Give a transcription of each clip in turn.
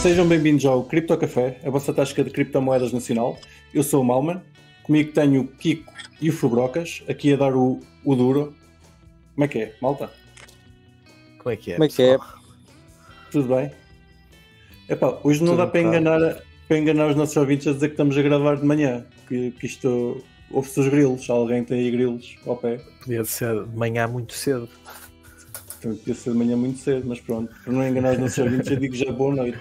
Sejam bem-vindos ao Cripto Café, a vossa tasca de criptomoedas nacional. Eu sou o Malman, comigo tenho o Kiko e o Fubrocas, aqui a dar o duro. Como é que é, malta? Como é que é? Como é que é? Tudo bem? Epá, hoje não dá para enganar os nossos ouvintes a dizer que estamos a gravar de manhã, que isto ouve-se os grilos, alguém tem aí grilos ao pé. Podia ser de manhã muito cedo. Então, podia ser de manhã muito cedo, mas pronto, para não enganar os nossos ouvintes eu digo já boa noite.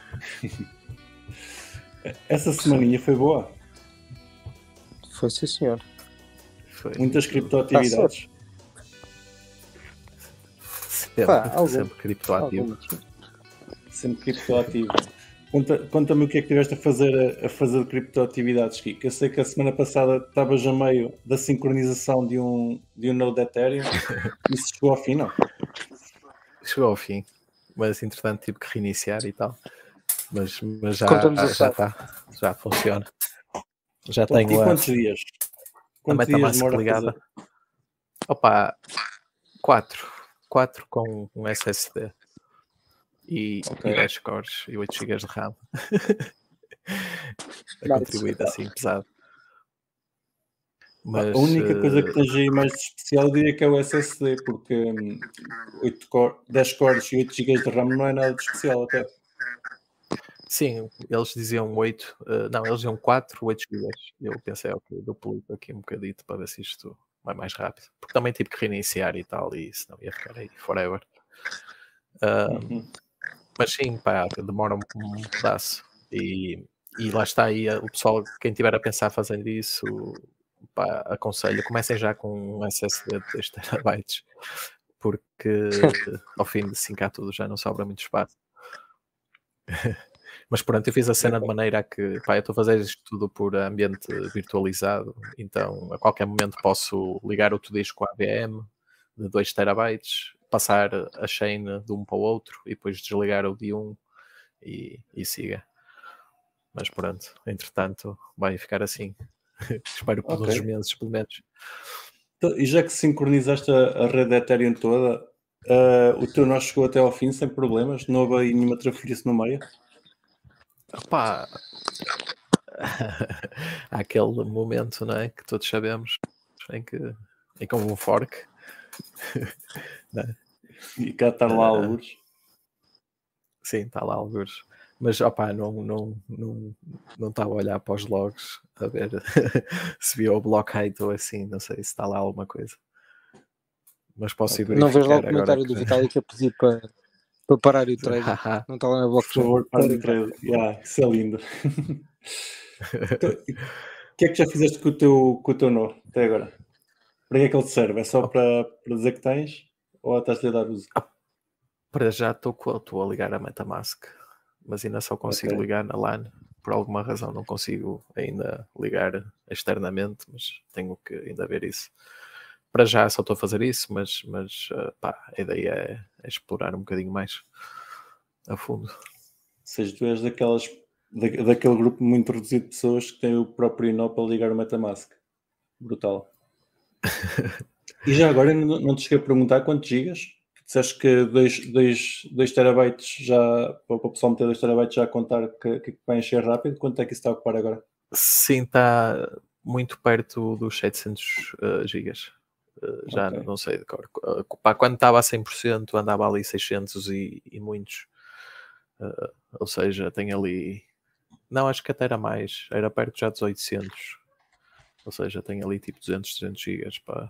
Essa semaninha foi boa? Foi, sim, senhor. Foi. Muitas criptoatividades. Sempre criptoativo. Sempre criptoativo. Conta-me o que é que estiveste a fazer de criptoatividades, Kiko. Eu sei que a semana passada estavas a meio da sincronização de um node Ethereum. Isso chegou ao fim, não? Chegou ao fim, mas entretanto tive que reiniciar e tal. Mas já está, já funciona. Já Pô, tenho quantos dias? A MetaMask ligada. Opa, 4 com um SSD e 10 cores e 8 GB de RAM. A contribuir assim pesado. Mas, a única coisa que tens aí mais de especial eu diria que é o SSD, porque 10 cores e 8 GB de RAM não é nada de especial até. Sim, eles diziam 8, não, eles diziam 4, 8 GB. Eu pensei, ok, duplico aqui um bocadito para ver se isto vai mais rápido. Porque também tive que reiniciar e tal, e senão ia ficar aí forever. Mas sim, pá, demora um pedaço. E lá está aí, o pessoal, quem tiver a pensar fazendo isso, pá, aconselho, comecem já com um SSD de 2 TB, porque ao fim de 5 tudo já não sobra muito espaço. Mas pronto, eu fiz a cena de maneira a que, pá, eu estou a fazer isto tudo por ambiente virtualizado, então a qualquer momento posso ligar o Todisco AVM de 2 TB, passar a chain de um para o outro e depois desligar o de um e siga. Mas pronto, entretanto vai ficar assim. Espero por 2 meses, pelo menos. E já que sincronizaste a rede Ethereum toda, o teu nó chegou até ao fim sem problemas? Não houve aí nenhuma trafelice no meio? Opá, há aquele momento, não é, que todos sabemos em que houve um fork. E cá está lá alguns. Sim, está lá alguns. Mas opá, não estava a olhar para os logs a ver se viu o block height ou assim, não sei se está lá alguma coisa. Mas posso ir verificar. Não vejo lá o agora comentário do Vitalik a pedir para parar o trade. Não está lá na blockchain. Por favor, para o trade. Isso é lindo. Então, o que é que já fizeste com o teu nó até agora? Para que é que ele te serve? É só para dizer que tens? Ou estás-lhe a dar uso? Para já estou a ligar a MetaMask, mas ainda só consigo ligar na LAN. Por alguma razão não consigo ainda ligar externamente, mas tenho que ainda ver isso. Para já só estou a fazer isso, mas pá, a ideia é explorar um bocadinho mais a fundo. Ou seja, tu és daquele grupo muito reduzido de pessoas que têm o próprio nó para ligar o MetaMask. Brutal. E já agora não te cheguei a perguntar quantos gigas? Disseste que 2 terabytes já, para o pessoal meter 2 terabytes já a contar que vai encher rápido, quanto é que isso está a ocupar agora? Sim, está muito perto dos 700 gigas. Já não sei de cor. Quando estava a 100% andava ali 600 e muitos. Ou seja, tem ali... Não, acho que até era mais. Era perto já dos 800. Ou seja, tem ali tipo 200, 300 gigas para...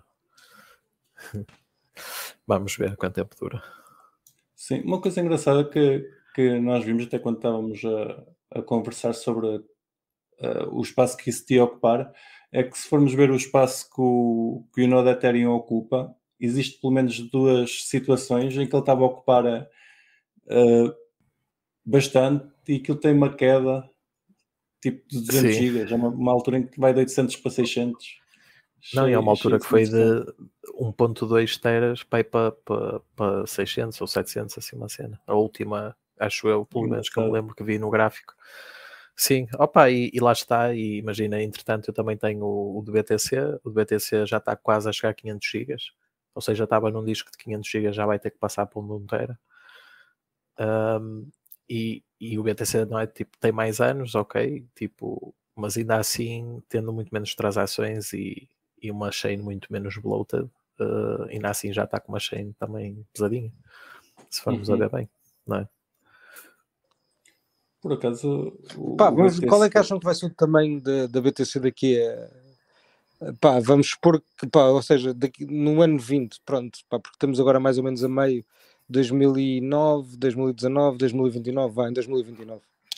Vamos ver quanto tempo dura. Sim, uma coisa engraçada que nós vimos até quando estávamos a conversar sobre o espaço que isso te ia ocupar, é que se formos ver o espaço que o Node Ethereum ocupa, existe pelo menos 2 situações em que ele estava a ocupar bastante e aquilo tem uma queda tipo de 200 gigas, é uma altura em que vai de 800 para 600. Não, e é uma altura que foi de 1.2 teras para ir para 600 ou 700, assim uma cena. A última, acho eu, pelo menos que eu me lembro que vi no gráfico. Sim, opa, e lá está, e imagina, entretanto eu também tenho o de BTC, o de BTC já está quase a chegar a 500 gigas, ou seja, estava num disco de 500 gigas, já vai ter que passar para um 1 tera. E o BTC não é tipo, tem mais anos, ok, tipo, mas ainda assim, tendo muito menos transações e uma chain muito menos bloated, ainda assim já está com uma chain também pesadinha, se formos a ver bem, não é? Por acaso, Pá, o qual é que BTC... acham que vai ser o tamanho da BTC daqui a... Pá, vamos supor que, pá, ou seja, no ano 20, pronto, pá, porque estamos agora mais ou menos a meio, 2009, 2019, 2029, vai, em 2029.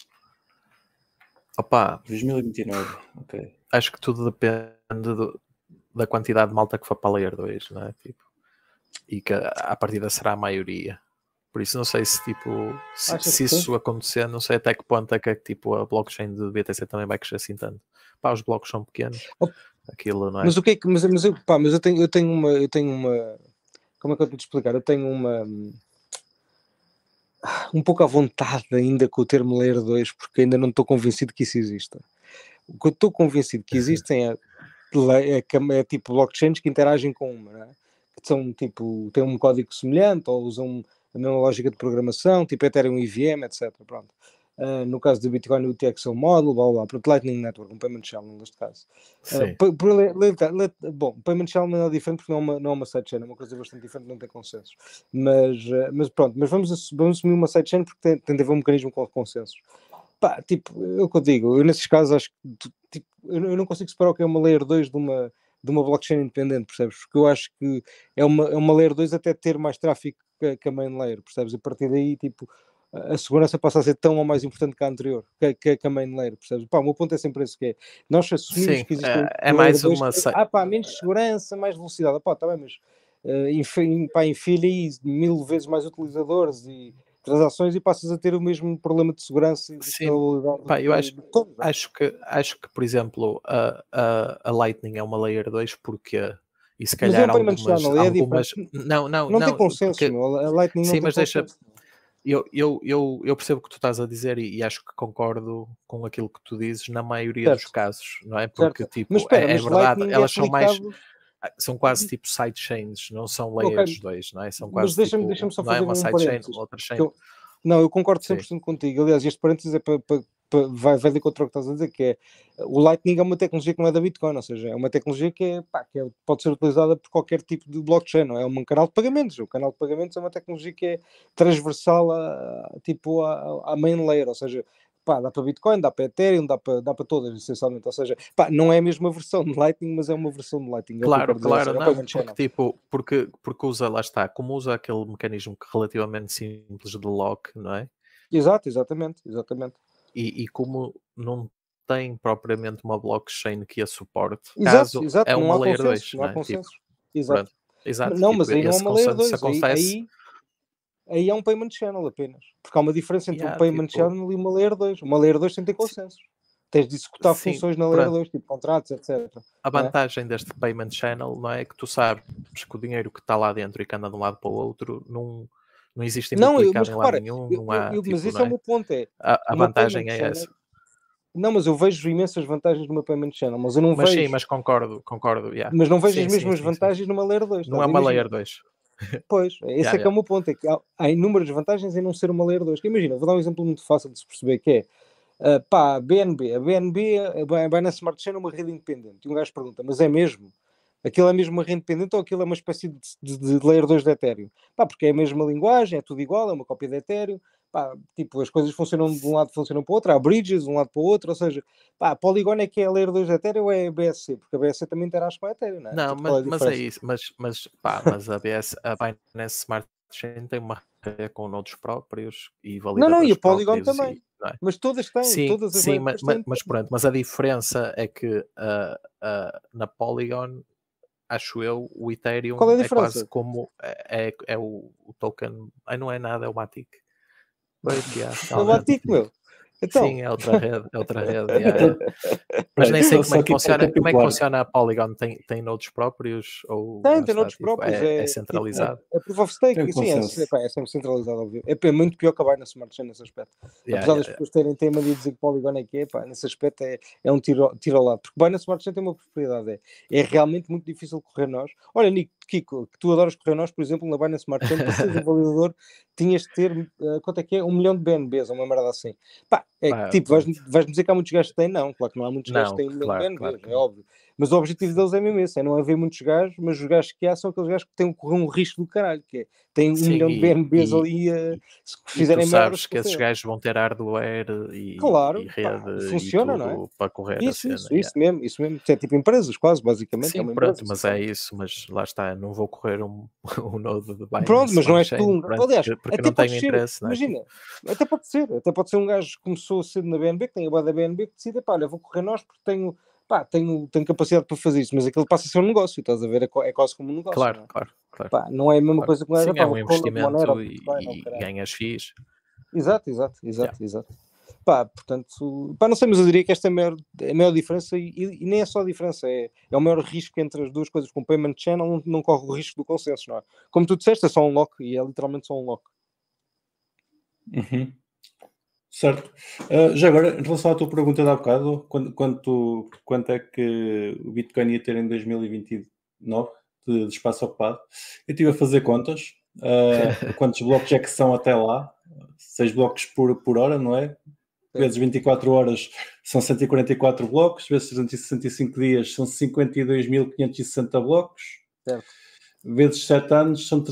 Opa, 2029, ok. acho que tudo depende da quantidade de malta que for para a Layer 2, não é? Tipo, e que a partida será a maioria. Por isso não sei se tipo se isso acontecer, não sei até que ponto é que tipo, a blockchain de BTC também vai crescer assim tanto. Pá, os blocos são pequenos. Aquilo não é. Mas o que é que. Mas eu tenho uma. Como é que eu tenho de explicar? Eu tenho uma. Um pouco à vontade ainda com o termo Layer 2, porque ainda não estou convencido que isso exista. O que eu estou convencido que existem é tipo blockchains que interagem com uma, não é? Que são tipo, têm um código semelhante ou usam a mesma lógica de programação, tipo Ethereum EVM, etc. Pronto. No caso do Bitcoin, o TXO Model, blá blá, para o Lightning Network, um Payment Channel neste caso. Bom, Payment Channel não é diferente porque não é uma sidechain, é uma coisa bastante diferente, não tem consensos. Mas pronto, mas vamos assumir uma sidechain porque tem de haver um mecanismo com consensos. Pá, tipo, é o que eu digo, eu nesses casos acho que tipo, eu não consigo separar o que é uma Layer 2 de uma blockchain independente, percebes? Porque eu acho que é uma Layer 2 até ter mais tráfego que a main layer, percebes? A partir daí, tipo, a segurança passa a ser tão ou mais importante que a anterior, que a main layer, percebes? Pá, o meu ponto é sempre esse que é, nós assumimos que existe é mais uma... pá, menos segurança, mais velocidade, pá, tá bem, mas enfilha aí 1000 vezes mais utilizadores e transações e passas a ter o mesmo problema de segurança e de escalabilidade. Pá, eu acho que, por exemplo, a Lightning é uma Layer 2 porque... E se calhar mas algumas... Não tem consenso, porque... a Lightning não tem consenso. Eu percebo o que tu estás a dizer e acho que concordo com aquilo que tu dizes na maioria dos casos, não é? Porque, tipo, mas verdade, elas são mais... São quase tipo sidechains, não são layers 2, não é? São quase mas deixa-me só fazer uma sidechain, outra chain. Não, eu concordo 100% contigo. Aliás, este parênteses é vai de contra o que estás a dizer, que é o Lightning é uma tecnologia que não é da Bitcoin, ou seja, é uma tecnologia que pode ser utilizada por qualquer tipo de blockchain, não é? Um canal de pagamentos. O canal de pagamentos é uma tecnologia que é transversal à main layer, ou seja, pá, dá para Bitcoin, dá para Ethereum, dá para todas, essencialmente. Ou seja, pá, não é a mesma versão de Lightning, mas é uma versão de Lightning. Claro, não, porque usa, lá está, como usa aquele mecanismo relativamente simples de lock, não é? Exatamente. E como não tem propriamente uma blockchain que a suporte, caso é uma Layer 2, não há consenso. Exato. Não, mas aí não é uma Layer 2, aí é um Payment Channel apenas. Porque há uma diferença entre um Payment Channel e uma Layer 2. Uma Layer 2 tem que ter consensos. Tens de executar funções na Layer 2, tipo contratos, etc. A vantagem deste Payment Channel, não é, que tu sabes que o dinheiro que está lá dentro e que anda de um lado para o outro não existe duplicado em lado nenhum. Mas esse é o meu ponto. A vantagem é essa. Não, mas eu vejo imensas vantagens numa Payment Channel, mas eu não vejo... Sim, mas concordo. Yeah. Mas não vejo as mesmas vantagens numa Layer 2. Não é uma Layer 2. Pois, esse que é o meu ponto, é que há inúmeras vantagens em não ser uma Layer 2. Que imagina, vou dar um exemplo muito fácil de se perceber, que é, a BNB, a Binance Smart Chain é uma rede independente. E um gajo pergunta, mas é mesmo? Aquilo é mesmo uma rede independente ou aquilo é uma espécie de Layer 2 de Ethereum? Pá, porque é a mesma linguagem, é tudo igual, é uma cópia de Ethereum. Pá, tipo, as coisas funcionam de um lado, funcionam para o outro, há bridges de um lado para o outro, ou seja, pá, a Polygon é que é a Layer 2 de Ethereum ou é a BSC? Porque a BSC também interage com a Ethereum, não é? Não, tipo, mas é isso, mas a Binance Smart Chain tem uma rede com nodos próprios e validadores próprios. Não, e a Polygon também. Mas todas têm, sim, todas as sim, mas pronto, mas a diferença é que na Polygon, acho eu, o Ethereum é quase como é o token, não é nada, é o Matic. É o Matic, meu. Então, Sim, é outra rede, yeah. Mas nem sei como é que funciona. Como é que funciona a Polygon? Tem nodes próprios? Ou tem nodes próprios, é centralizado? É proof of stake, Tem sim, é sempre centralizado, óbvio. É muito pior que a Binance Smart Chain nesse aspecto. Apesar das pessoas terem tema de dizer que Polygon é que é, pá, nesse aspecto é um tiro ao lado. Porque Binance Smart Chain tem uma propriedade, é realmente muito difícil correr nós. Olha, Kiko, que tu adoras correr nós, por exemplo, na Binance Smart Chain, para seres um validador, tinhas de ter, quanto é que é? 1 milhão de BNBs, ou uma merda assim. Pá, tipo, vais-me dizer que há muitos gajos que têm? Não, claro que não há muitos gajos que têm 1 milhão de BNBs, é óbvio. Mas o objetivo deles é mesmo esse, é não haver muitos gajos, mas os gajos que há são aqueles gajos que têm correr um risco do caralho, que é, têm 1 milhão de BNBs ali, se fizerem merda. Sabes que esses gajos vão ter hardware e rede funciona, e tudo, não é? para correr isso cena. Isso mesmo. É tipo empresas, quase, basicamente. Sim, é uma pronto, empresa, mas é isso, mas lá está, não vou correr um node de Binance. Pronto, mas não és tu. Aliás, porque até não tenho ser, interesse. Imagina, até pode ser um gajo que começou cedo na BNB, que tem a boa da BNB, que decide, pá, olha, vou correr nós porque tenho capacidade para fazer isso, mas aquilo passa a ser um negócio, estás a ver? É quase como um negócio. Claro, não é? claro. Pá, não é a mesma coisa que um gajo, sim, é um investimento e ganhas FIIs. Exato. Pá, portanto, pá, não sei, mas eu diria que esta é a maior diferença e nem é só a diferença, é o maior risco entre as duas coisas. Com o Payment Channel não corre o risco do consenso, não é? Como tu disseste, é só um lock e é literalmente só um lock. Uhum. Certo. Já agora, em relação à tua pergunta de há bocado, quanto é que o Bitcoin ia ter em 2029 de espaço ocupado? Eu estive a fazer contas, quantos blocos é que são até lá? 6 blocos por hora, não é? Vezes 24 horas são 144 blocos, vezes 365 dias são 52.560 blocos, certo. Vezes 7 anos são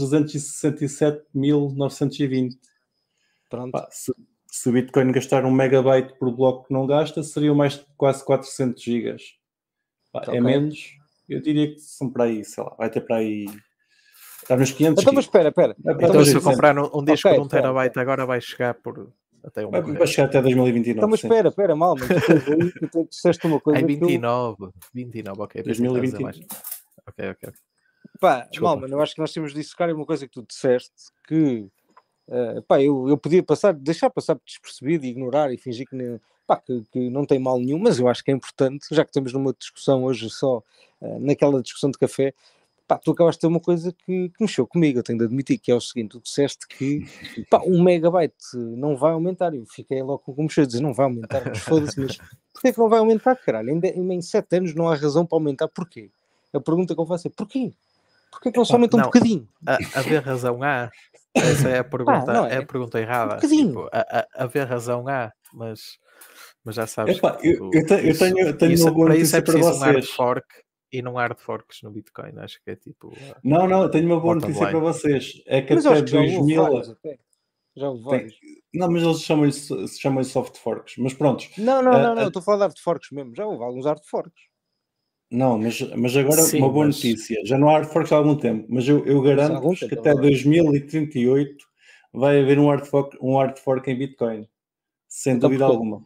367.920. Pronto. Pá, se o Bitcoin gastar 1 megabyte por bloco que não gasta, seriam mais de quase 400 gigas. Pá, é menos, eu diria que são para aí, sei lá, vai ter para aí... Está nos 500 Então, mas espera. Então, se eu comprar um disco de 1 terabyte agora, vai chegar por... Vai chegar até 2029. Então, mas espera, mal, mas tu disseste uma coisa. É 29, ok. 2029. Ok. Pá, mal, mas eu acho que nós temos de dissecar uma coisa que tu disseste, que pá, eu podia deixar passar despercebido e ignorar e fingir que não tem mal nenhum, mas eu acho que é importante, já que estamos numa discussão hoje só, naquela discussão de café, pá, tu acabaste de ter uma coisa que mexeu comigo, eu tenho de admitir, que é o seguinte: tu disseste que 1 megabyte não vai aumentar. Eu fiquei logo com o mexer a dizer, não vai aumentar, mas foda-se, mas porquê que não vai aumentar, caralho? Ainda em 7 anos não há razão para aumentar, porquê? A pergunta que eu faço é, porquê? Porquê que não só aumenta um bocadinho? Haver razão há. Essa é a pergunta, é a pergunta errada. Tipo, haver razão há, mas já sabes. Epá, eu tenho uma boa notícia para vocês. Um hard fork e não hard forks no Bitcoin. Acho que é tipo. Não, eu tenho uma boa notícia para vocês. É que mas até 2000. Já houve vários. Não, mas eles chamam-lhe soft forks. Mas pronto. Não, estou a falar de hard forks mesmo. Já houve alguns hard forks. Não, mas agora uma boa notícia. Já não há hard forks há algum tempo, mas eu garanto que até 2038 vai haver um hard fork em Bitcoin. Sem dúvida alguma.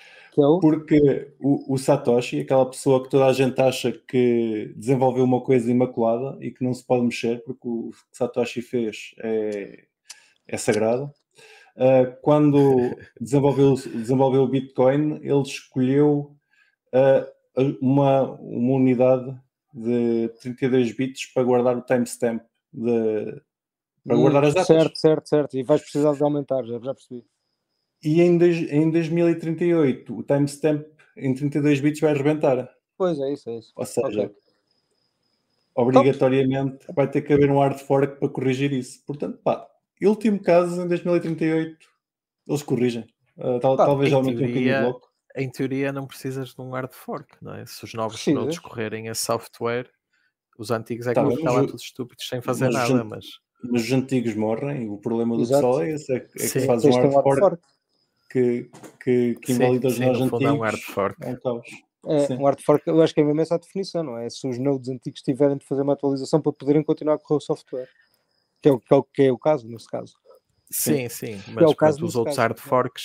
Porque o Satoshi, aquela pessoa que toda a gente acha que desenvolveu uma coisa imaculada e que não se pode mexer porque o que Satoshi fez é sagrado, quando desenvolveu o Bitcoin, ele escolheu uma unidade de 32 bits para guardar o timestamp, para guardar as datas. Certo. E vais precisar de aumentar, já percebi. E em 2038 o timestamp em 32 bits vai arrebentar. Pois é isso. Ou seja, obrigatoriamente vai ter que haver um hard fork para corrigir isso. Portanto, último caso, em 2038 eles corrigem. Talvez aumentem um bocadinho o bloco. Em teoria não precisas de um hard fork, não é? Se os novos nodes correrem a software, os antigos é que vão ficar lá todos estúpidos sem fazer nada, mas os antigos morrem. O problema do pessoal é esse, é que se faz um hard fork que invalida os nós antigos. É um hard fork. É um caos. Um hard fork, eu acho que é mesmo essa a definição, não é? Se os nodes antigos tiverem de fazer uma atualização para poderem continuar a correr o software, que é o caso nesse caso. Sim, mas os outros hard forks,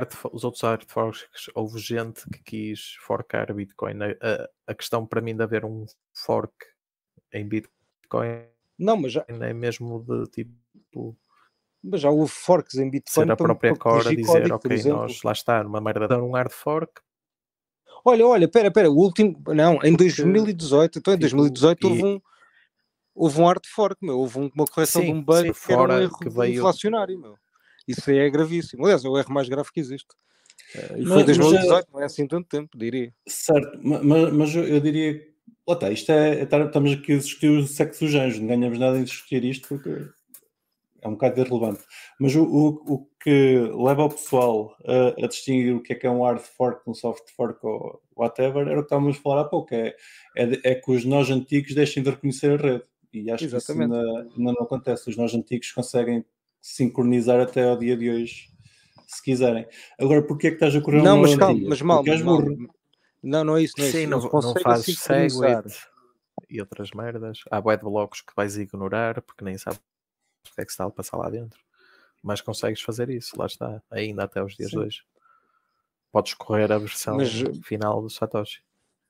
houve gente que quis forcar Bitcoin. A questão para mim de haver um fork em Bitcoin não, mas já é mesmo de tipo Mas já houve forks em Bitcoin ser a própria core a corrigir dizer, código, por ok, exemplo. nós lá está, numa merda de um hard fork. Olha, pera, o último, não, em 2018, então em tipo, 2018 houve um hard fork, meu, houve uma correção de um bug que era um fora erro que veio... inflacionário, meu. Isso aí é gravíssimo. Aliás, é o erro mais grave que existe. E foi Mas- em 2018, não é assim tanto tempo, diria. Certo, mas eu diria que lá está, isto estamos aqui a discutir o sexo dos anjos, não ganhamos nada em discutir isto porque é um bocado irrelevante. Mas o que leva o pessoal a distinguir o que é um hard fork, um soft fork ou whatever, era o que estávamos a falar há pouco, é que os nós antigos deixem de reconhecer a rede. E acho que isso ainda não acontece. Os nós antigos conseguem sincronizar até ao dia de hoje, se quiserem. Agora, porquê é que estás a correr Não, um mas nó calma, antigo? mas mal. Porque és burro. Não é isso, não é Sim, isso. não consegue fazes sincronizar. Segwit e outras merdas. Há bué de blocos que vais ignorar porque nem sabes o que é que se está a passar lá dentro. Mas consegues fazer isso, lá está, ainda até os dias de hoje. Podes correr a versão final do Satoshi.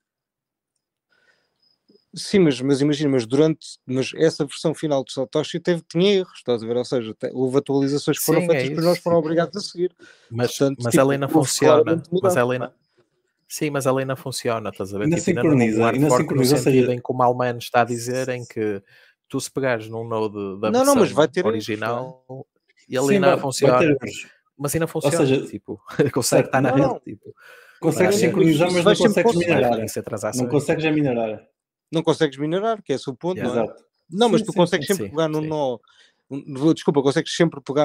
Sim, mas imagina, mas essa versão final do Satoshi tinha erros, estás a ver? Ou seja, houve atualizações que foram feitas que nós foram obrigados a seguir. Mas Portanto, ela ainda funciona. mudança, Sim, mas ela ainda funciona, estás a ver? Ainda Tipo, ainda não sincroniza, no sentido em que o Malman está a dizer em que tu se pegares num node da versão mas vai ter original e ele Sim, ainda funciona. vai ter, mas ainda funciona, ou seja, tipo, consegue estar na rede, tipo. Consegues sincronizar, mas não consegues minerar. Não consegues minerar. Não consegues minerar, que é esse o ponto, não é? Exato. Não, mas tu consegues sempre pegar num nó. Desculpa, consegues sempre pegar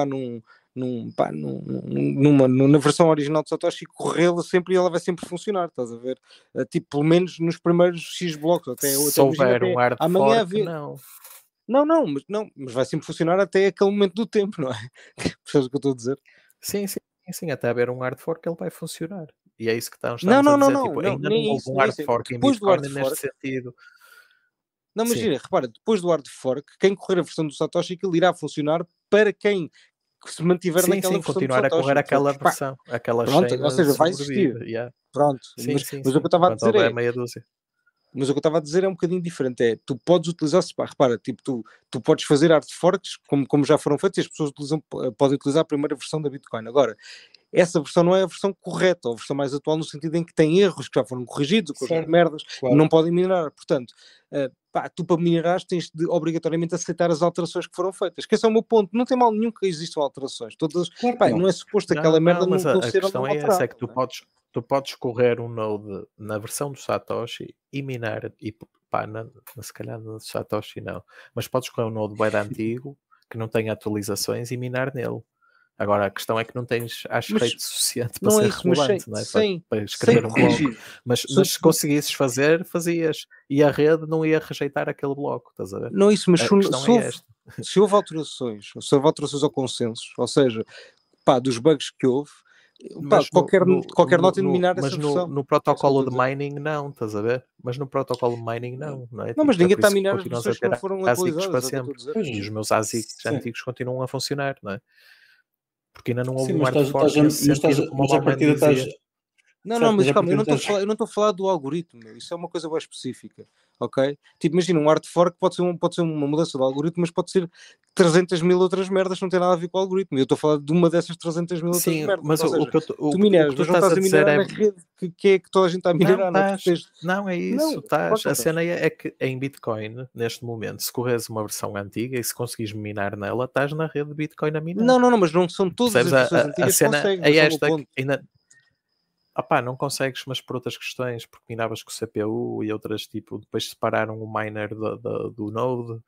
na versão original de Satoshi e corrê-la sempre e ela vai sempre funcionar, estás a ver? Tipo, pelo menos nos primeiros X blocos. Se houver um hard fork, não. Mas vai sempre funcionar até aquele momento do tempo, não é? Percebes o que eu estou a dizer? Sim, até haver um hard fork ele vai funcionar. E é isso que estamos a dizer. Tipo, ainda não houve um hard fork em Bitcoin neste sentido. Não, mas gira, repara, depois do hard fork, quem correr a versão do Satoshi, aquilo irá funcionar para quem se mantiver naquela versão continuar do Satoshi, a correr aquela versão, aquela chain, ou seja, vai existir. Pronto, mas o que eu estava a dizer é meia dúzia. Mas o que eu estava a dizer é um bocadinho diferente. Tu podes utilizar, repara, tipo, tu podes fazer hard forks, como já foram feitos, e as pessoas podem utilizar a primeira versão da Bitcoin. Agora, essa versão não é a versão correta, ou a versão mais atual, no sentido em que tem erros que já foram corrigidos, coisas de merdas, não podem minerar. Portanto, tu para minerar tens de obrigatoriamente aceitar as alterações que foram feitas. Que esse é o meu ponto. Não tem mal nenhum que existam alterações. Todas, não é suposto aquela merda não ser a questão é essa, é que tu podes correr um node na versão do Satoshi e minar, e se calhar no Satoshi não, mas podes correr um node bem antigo que não tem atualizações e minar nele. Agora a questão é que não tens rate suficiente para ser relevante, não é? Para escrever um bloco. Mas se conseguisses fazias. E a rede não ia rejeitar aquele bloco, estás a ver? Não, isso, mas se houve alterações ao consenso, ou seja, dos bugs que houve, qualquer nota de minar essa versão. Mas no protocolo de mining não, estás a ver? Mas no protocolo de mining não é? Não, mas ninguém está a minar as continuas versões que não foram atualizadas para sempre. E os meus ASICs antigos continuam a funcionar, não é? Porque ainda não houve um hard fork nesse sentido, como a partida estás... Não, mas calma, eu não estou a falar do algoritmo, isso é uma coisa bem específica, ok? Tipo, imagina, um hard fork pode ser uma mudança do algoritmo, mas pode ser 300 mil outras merdas, não tem nada a ver com o algoritmo. Eu estou a falar de uma dessas 300 mil outras merdas. Mas ou seja, tu mineras, mas não estás a minerar na rede que é que toda a gente está a minerar. Não, é isso, a cena é que em Bitcoin, neste momento, se corres uma versão antiga e se conseguires minar nela, estás na rede de Bitcoin a minar. Não, mas não são todas as versões antigas que conseguem. É esta ainda... não consegues, mas por outras questões, porque minavas com o CPU e outras, tipo, depois separaram o miner do node,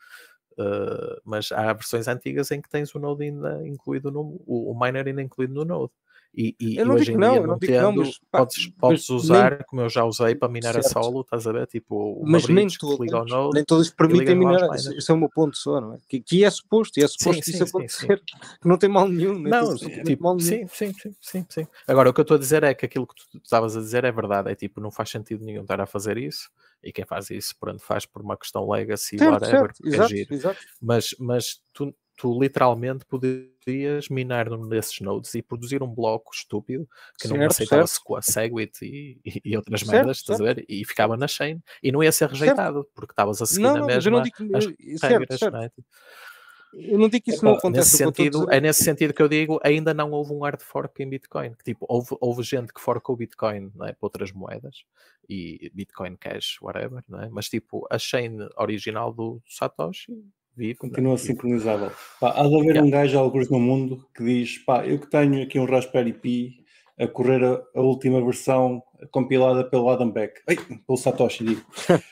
mas há versões antigas em que tens o node ainda incluído o miner ainda incluído no node. E hoje em dia não tendo, podes usar, como eu já usei, para minar a solo, estás a ver? Tipo, uma bridge que liga ao node. Nem todos permitem minar, isso é o meu ponto só, não é? Que é suposto, isso acontecer, que não tem mal nenhum. Não, tipo, mal nenhum. Sim. Agora, o que eu estou a dizer é que aquilo que tu estavas a dizer é verdade, é tipo, não faz sentido nenhum estar a fazer isso, e quem faz isso, pronto, faz por uma questão legacy, whatever, é giro. Mas tu literalmente poderias minar num desses nodes e produzir um bloco estúpido que não aceitava-se com a Segwit e outras merdas, estás a ver? E ficava na chain e não ia ser rejeitado porque estavas a seguir na mesma as regras, não é? Eu não digo que isso não acontece. É nesse sentido que eu digo, ainda não houve um hard fork em Bitcoin. Tipo, houve gente que forcou o Bitcoin, não é, para outras moedas, e Bitcoin Cash, whatever, não é? Mas tipo, a chain original do Satoshi vive. Continua sincronizável. Pá, há de haver um gajo, alguns no mundo, que diz, pá, eu que tenho aqui um Raspberry Pi a correr a última versão compilada pelo Adam Beck. Pelo Satoshi, digo.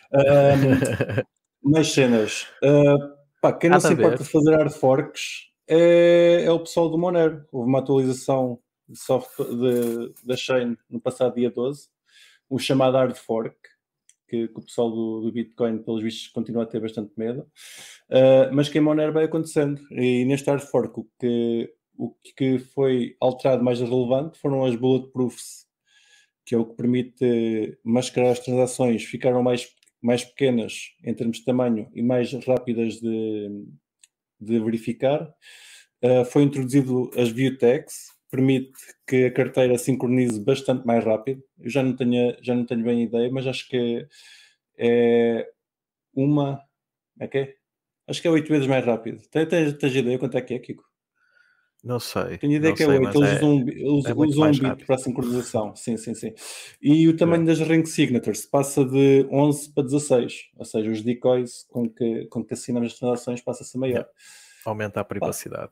Mais cenas. Pá, quem não se importa de fazer hard forks é o pessoal do Monero. Houve uma atualização de software da chain no passado dia 12, o chamado hard fork, que o pessoal do Bitcoin, pelos vistos, continua a ter bastante medo. Mas que em Monero vai acontecendo. E neste hard fork, o que foi alterado mais relevante foram as bulletproofs, que é o que permite mascarar as transações, ficaram mais pequenas em termos de tamanho e mais rápidas de verificar. Foi introduzido as view tags, permite que a carteira sincronize bastante mais rápido. Eu já não tenho bem ideia, mas acho que é uma... Acho que é 8 vezes mais rápido. Tens ideia quanto é que é, Kiko? Não sei. Tenho ideia que é 8. Eles usam um bit para a sincronização. Sim. E o tamanho das ring signatures passa de 11 para 16. Ou seja, os decoys com que assinamos as transações passa a ser maior. Aumenta a privacidade.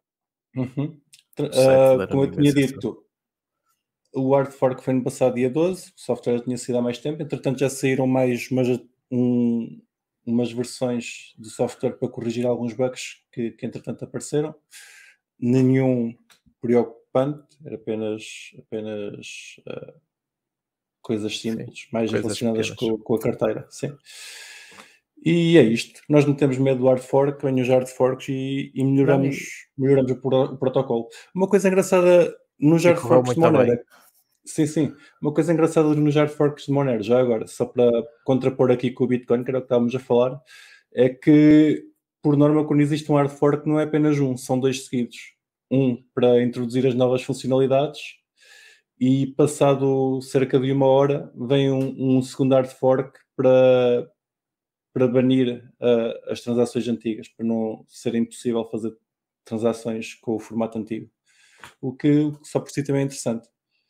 Como eu tinha dito, o hard fork foi no passado dia 12. O software tinha sido há mais tempo. Entretanto, já saíram umas versões do software para corrigir alguns bugs que entretanto apareceram. Nenhum preocupante, era apenas coisas simples, mais relacionadas com a carteira. Sim. E é isto. Nós não temos medo do hard fork, vem os hard forks e melhoramos o protocolo. Uma coisa engraçada nos hard forks de Monero. Sim. Uma coisa engraçada nos hard forks de Monero, já agora, só para contrapor aqui com o Bitcoin, que era o que estávamos a falar, é que por norma, quando existe um hard fork, não é apenas um, são 2 seguidos. Um para introduzir as novas funcionalidades e passado cerca de 1 hora vem um segundo hard fork para banir as transações antigas, para não ser impossível fazer transações com o formato antigo. O que só por si também é interessante.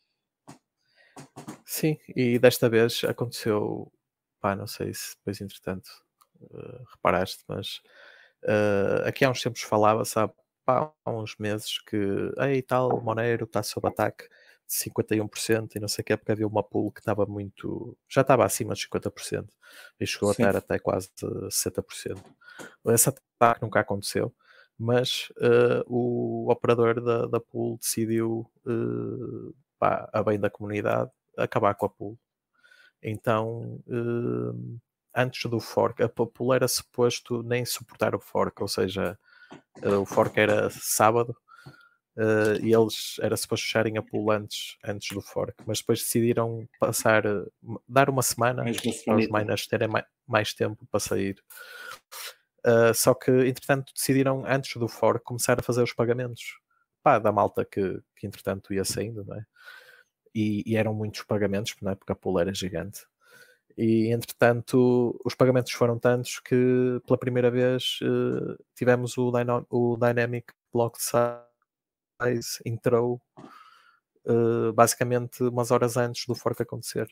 Sim, e desta vez aconteceu, não sei se depois entretanto reparaste, mas aqui há uns tempos falava, sabe, há uns meses que tal, Monero está sob ataque de 51% e não sei o que, porque havia uma pool que estava já estava acima de 50% e chegou a estar até quase 60%. Esse ataque nunca aconteceu, mas o operador da pool decidiu, a bem da comunidade, acabar com a pool. Então, antes do fork, a pool era suposto nem suportar o fork, ou seja, o fork era sábado e eles era suposto fecharem a pool antes do fork, mas depois decidiram dar uma semana para os miners terem mais tempo para sair. Só que, entretanto, decidiram antes do fork começar a fazer os pagamentos da malta que entretanto ia saindo, não é? E eram muitos pagamentos, não é? Porque a pool era gigante. E, entretanto, os pagamentos foram tantos que, pela primeira vez, tivemos o Dynamic Block Size entrou basicamente umas horas antes do fork acontecer.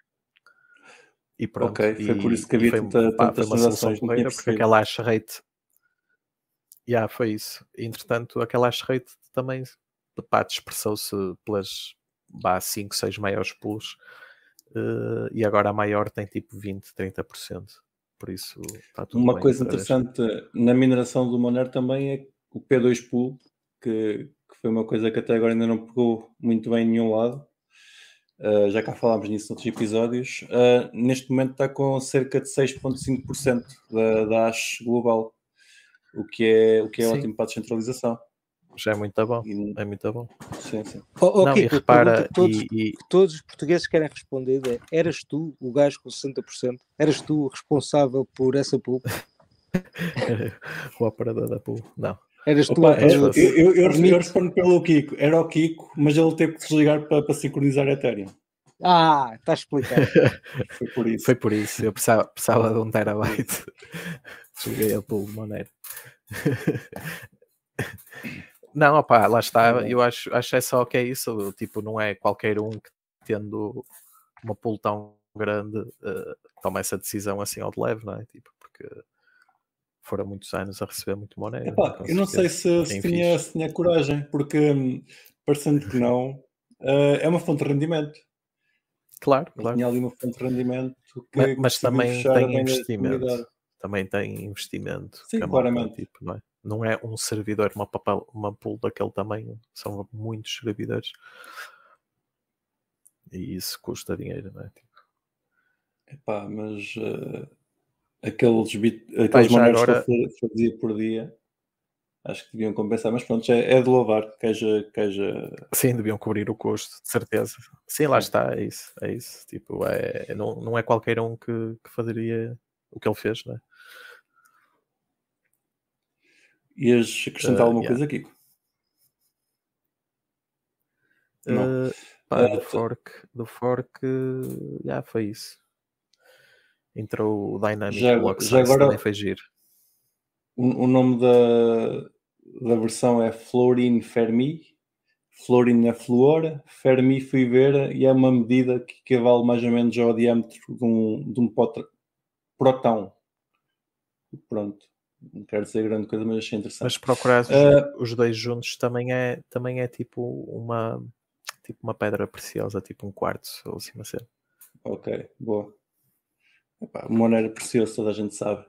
E pronto. Ok, foi por isso que havia tantas transações, porque aquela hash rate... foi isso. Entretanto, aquela hash rate também dispersou-se pelas 5, 6 maiores pools. E agora a maior tem tipo 20, 30%. Por isso está tudo bem. Uma coisa interessante na mineração do Monero também é o P2 Pool, que foi uma coisa que até agora ainda não pegou muito bem em nenhum lado. Já cá falámos nisso noutros episódios. Neste momento está com cerca de 6,5% da hash global, o que é ótimo para a descentralização. Já é muito bom. É muito bom. Sim. Kiko, e repara, todos os portugueses querem responder: eras tu o gajo com 60%? Eras tu responsável por essa pool? O operador da pool? Não. Eras tu eu respondo pelo Kiko. Era o Kiko, mas ele teve que desligar para sincronizar a Ethereum. Está explicado. Foi por isso. Eu precisava de 1 terabyte. Joguei a pool de Monero. Não, opá, lá está. Eu acho é só que é isso. Tipo, não é qualquer um que tendo uma pool tão grande toma essa decisão assim ao de leve, não é? Tipo, porque foram muitos anos a receber muito Monero. Epá, eu não sei se tinha coragem, porque parecendo que não, é uma fonte de rendimento. Claro, Ele claro. tinha ali uma fonte de rendimento que Mas decidiu também fechar a tem bem da investimento. comunidade. Também tem investimento. Sim, que a malta, claramente. tipo, não é um servidor, uma pool daquele tamanho. São muitos servidores. E isso custa dinheiro, não é? Tipo, Epá, mas aqueles Moneros agora... que eu fazia por dia, acho que deviam compensar, mas pronto, é de louvar que haja... Sim, deviam cobrir o custo, de certeza. Sim, lá está, é isso. Tipo, não é qualquer um que faria o que ele fez, não é? Ias acrescentar alguma coisa, Kiko? Não. Do fork, já foi isso. Entrou o Dynamic Block Já Size, agora, também foi giro. o nome da versão é Florin Fermi. Florin é flúor, Fermi fui ver e é uma medida que equivale mais ou menos ao diâmetro de um próton. Pronto, não quero dizer grande coisa, mas achei interessante. Mas se procurares os dois juntos também é tipo uma pedra preciosa, tipo um quartzo ou assim uma cena. Ok, boa. Epá, o Monero é precioso, toda a gente sabe.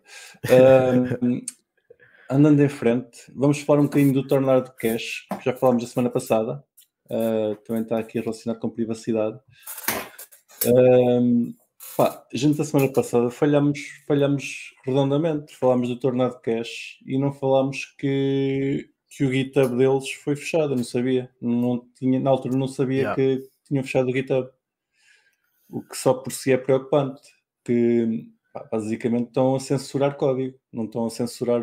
Andando em frente, vamos falar um bocadinho do Tornado Cash, que já falámos a semana passada. Também está aqui relacionado com privacidade. A gente, a semana passada, falhamos redondamente. Falámos do Tornado Cash e não falámos que o GitHub deles foi fechado. Eu não sabia. Na altura não sabia que tinham fechado o GitHub. O que só por si é preocupante. Que basicamente estão a censurar código. Não estão a censurar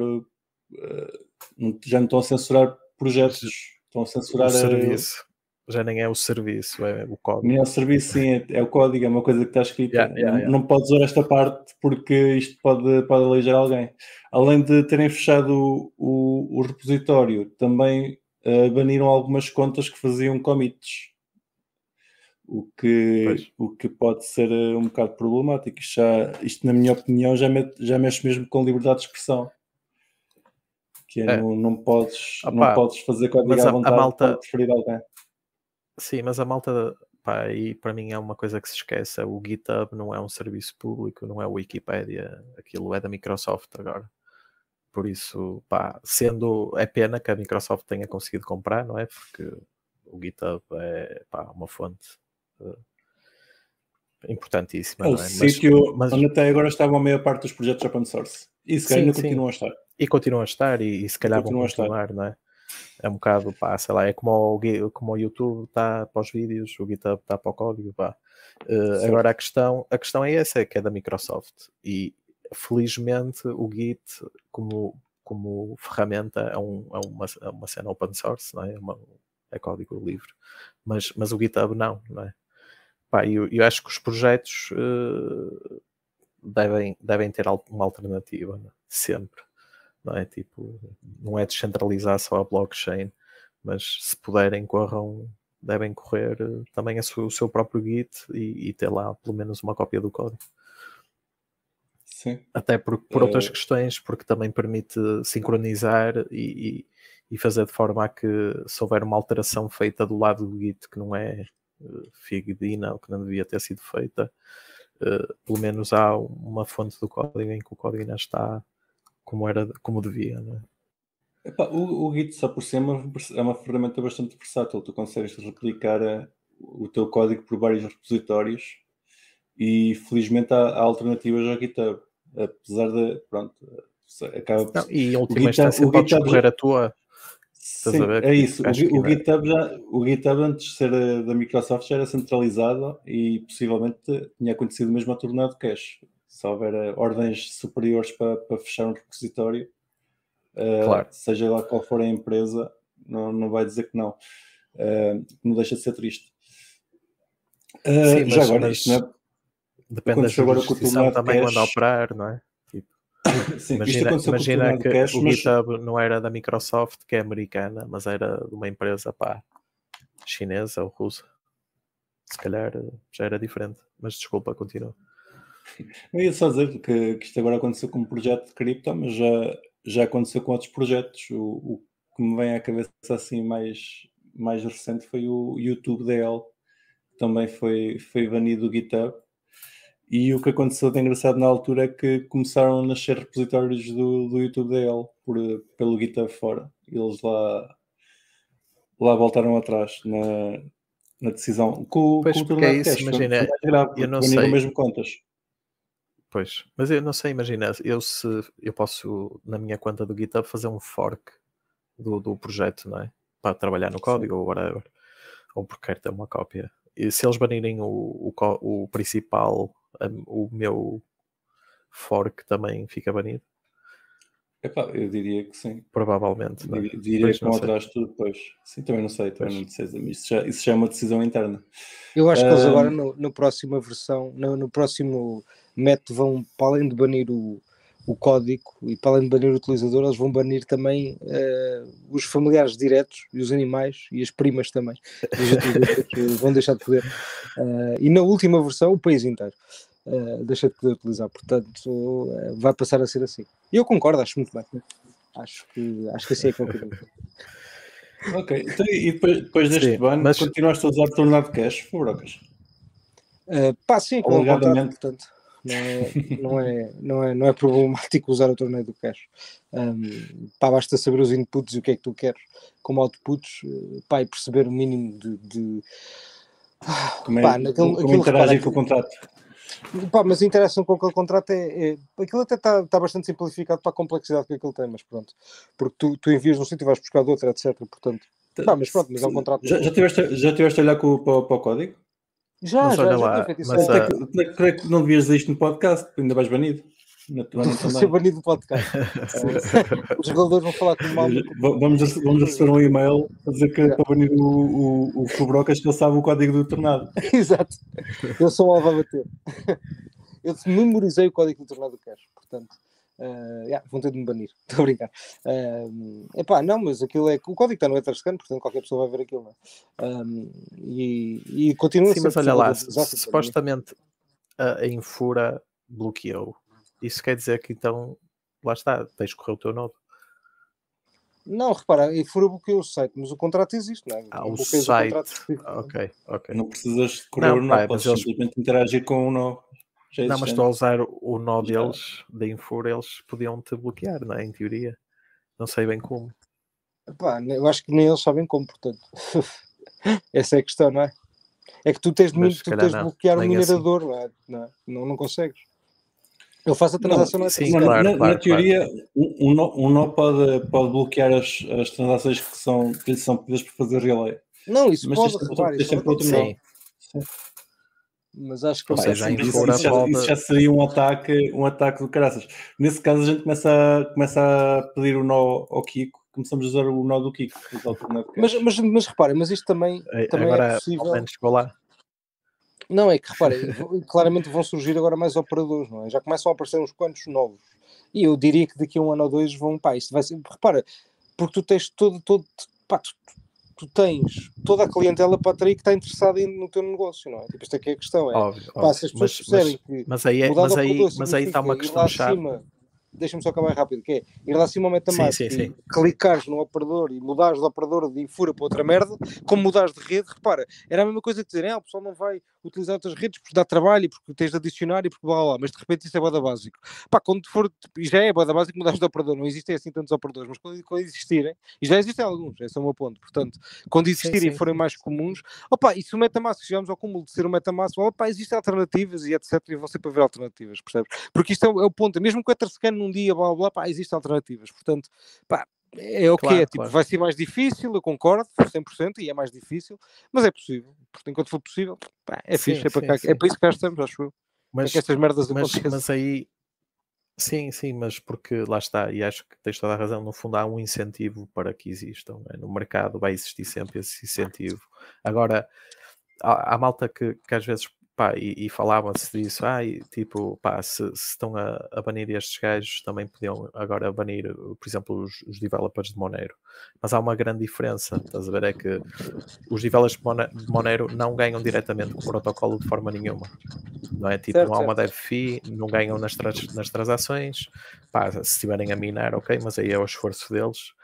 já não estão a censurar projetos. Estão a censurar o serviço. Já nem é o serviço, é o código. Nem é o serviço, sim, é o código, é uma coisa que está escrita. Não podes usar esta parte porque isto pode aleijar alguém. Além de terem fechado o repositório, também baniram algumas contas que faziam commits. O que pode ser um bocado problemático. Isto, na minha opinião, já mexe mesmo com liberdade de expressão. Que não podes fazer código à vontade para preferir alguém. Sim, mas a malta, e para mim é uma coisa que se esquece. O GitHub não é um serviço público, não é o Wikipedia, aquilo é da Microsoft agora. Por isso, é pena que a Microsoft tenha conseguido comprar, não é? Porque o GitHub é uma fonte importantíssima. É o sítio onde até agora estavam a maior parte dos projetos open source. E se calhar ainda continuam a estar. E continuam a estar, e se calhar vão continuar, não é? É um bocado, sei lá, é como o YouTube está para os vídeos, o GitHub está para o código, Agora a questão é essa, que é da Microsoft. E felizmente o Git, como ferramenta, é uma cena open source, não é? É código livre. Mas o GitHub não é? Eu acho que os projetos devem ter uma alternativa, não é? Sempre. Não é? Tipo, não é descentralizar só a blockchain, mas se puderem devem correr também o seu próprio Git e ter lá pelo menos uma cópia do código. Sim. Até por outras questões, porque também permite sincronizar e fazer de forma a que, se houver uma alteração feita do lado do Git que não é fidedigna ou que não devia ter sido feita, pelo menos há uma fonte do código em que o código ainda está como devia, não é? O Git só por si é uma ferramenta bastante versátil. Tu consegues replicar o teu código por vários repositórios e felizmente há alternativas ao GitHub. Apesar de, pronto, acaba por... E em última instância podes correr a tua... Sim, é isso. O GitHub antes de ser da Microsoft já era centralizado e possivelmente tinha acontecido mesmo a Tornado Cash. Se houver ordens superiores para fechar um repositório, claro. seja lá qual for a empresa, não vai dizer que não. Não deixa de ser triste. Sim, já agora, isto não é... Depende da jurisdição também cash, onde operar, não é? Tipo... Sim, isto aconteceu com o imagina tornado que cash, o mas GitHub não era da Microsoft, que é americana, mas era de uma empresa chinesa ou russa. Se calhar já era diferente. Mas desculpa, continua. eu ia só dizer que isto agora aconteceu com um projeto de cripto, mas já aconteceu com outros projetos. O que me vem à cabeça assim mais recente foi o YouTube DL, que também foi banido do GitHub. E o que aconteceu de engraçado na altura é que começaram a nascer repositórios do YouTube DL pelo GitHub fora. Eles lá voltaram atrás na decisão. Com Pois, o porque é Tornado isso, Cash foi imagina, mais grave, eu porque não baniram sei. mesmo contas. Pois, mas eu não sei, imagina, eu posso, na minha conta do GitHub, fazer um fork do projeto, não é? Para trabalhar no código ou whatever. Ou porque quero ter uma cópia. E se eles banirem o principal, o meu fork também fica banido? Epá, eu diria que sim. Provavelmente, não é? Diria Pois, que não vão sei. atrás de tudo depois. Sim, também não sei, Pois. não sei. Isso já é uma decisão interna. Eu acho que eles agora no próxima versão, no próximo método vão, para além de banir o código e para além de banir o utilizador, eles vão banir também os familiares diretos e os animais e as primas também dos utilizadores vão deixar de poder. E na última versão o país inteiro deixa de poder utilizar, portanto vai passar a ser assim. E eu concordo, acho muito bem. Acho que assim é que é o caminho. Ok, então, e depois deste Sim, ban, mas continuaste a usar o Tornado Cash, Fubrocas? Sim, aquilo é um contrato, Alegadamente. portanto não é problemático usar o torneio do cash. Basta saber os inputs e o que é que tu queres como outputs, e perceber o mínimo de Como interagir com o contrato. mas a interação com aquele contrato aquilo até está bastante simplificado para a complexidade que aquilo tem, mas pronto, porque tu envias um sítio e vais buscar de outro, etc. Portanto, mas é um contrato. Já tiveste a olhar para o código? olha Já tinha lá, feito isso. mas Creio que não devias dizer isto no podcast, porque ainda vais banido. Vou ser banido do podcast. Os reguladores vão falar com o mal. Vamos receber um e-mail a dizer que é para banir o Fubrocas, que ele sabe o código do tornado. Exato. Eu sou um alvo a bater. Eu memorizei o código do tornado do cash, portanto. Vão ter de me banir, estou a brincar. Não, mas aquilo é. O código está no Etherscan, portanto qualquer pessoa vai ver aquilo, não é? E continua sim, a mas ser olha lá, possível supostamente a Infura bloqueou. Isso quer dizer que então, lá está, tens de correr o teu node. Não, repara, a Infura bloqueou o site, mas o contrato existe, não é? O site. Ok. Não precisas correr o nó, podes simplesmente interagir com o nó. Não, mas estou a usar o nó deles, da Infura, eles podiam-te bloquear, não é? Em teoria. Não sei bem como. Eu acho que nem eles sabem como, portanto. Essa é a questão, não é? É que tu tens de bloquear o minerador, assim. Não consegues. Ele faz a transação na teoria, um nó pode bloquear as transações que lhe são pedidas para fazer relay. Não, isso mas pode tens sempre outro nó. Mas acho que isso já seria um ataque do caraças. Nesse caso a gente começa a pedir o nó ao Kiko, começamos a usar o nó do Kiko. Mas repare, mas isto também agora, é possível. Chegou lá. Não, é que repare, claramente vão surgir agora mais operadores, não é? Já começam a aparecer uns quantos novos. E eu diria que daqui a 1 ano ou 2 vão, isto vai ser, repara, porque tu tens tu tens toda a clientela para atrair que está interessada no teu negócio, não é? Tipo, isto é que é a questão, é. Óbvio, se as pessoas percebem que mas aí está uma questão chave. Deixa-me só acabar rápido, que é ir lá acima ao MetaMask e clicares no operador e mudares de operador de Infura para outra merda, como mudares de rede, repara, era a mesma coisa que dizer, o pessoal não vai utilizar outras redes porque dá trabalho e porque tens de adicionar e porque blá blá, mas de repente isso é boda básico. Quando for, e já é boda básico mudares de operador, não existem assim tantos operadores, mas quando existirem, e já existem alguns, esse é o meu ponto, portanto, quando existirem e forem mais comuns, e se o MetaMask chegamos ao cúmulo de ser o MetaMask, existem alternativas e etc, e vão sempre haver alternativas, percebes? Porque isto é o ponto, mesmo que o Etherscan num dia, blá blá, existem alternativas, portanto, é o que é, tipo, vai ser mais difícil, eu concordo, 100%, e é mais difícil, mas é possível, porque enquanto for possível, é fixe, é para isso que cá estamos, acho eu. Mas, que estas merdas acontecem. Mas aí, sim, mas porque lá está, e acho que tens toda a razão, no fundo há um incentivo para que existam, né? No mercado vai existir sempre esse incentivo. Agora, há malta que às vezes pá, e falava-se disso, tipo, pá, se estão a banir estes gajos, também podiam agora banir, por exemplo, os developers de Monero. Mas há uma grande diferença, estás a ver, é que os developers de Monero não ganham diretamente com o protocolo de forma nenhuma. Não é? Tipo, Certo, não há uma certo. dev fee, não ganham nas transações, pá, se estiverem a minar, ok, mas aí é o esforço deles.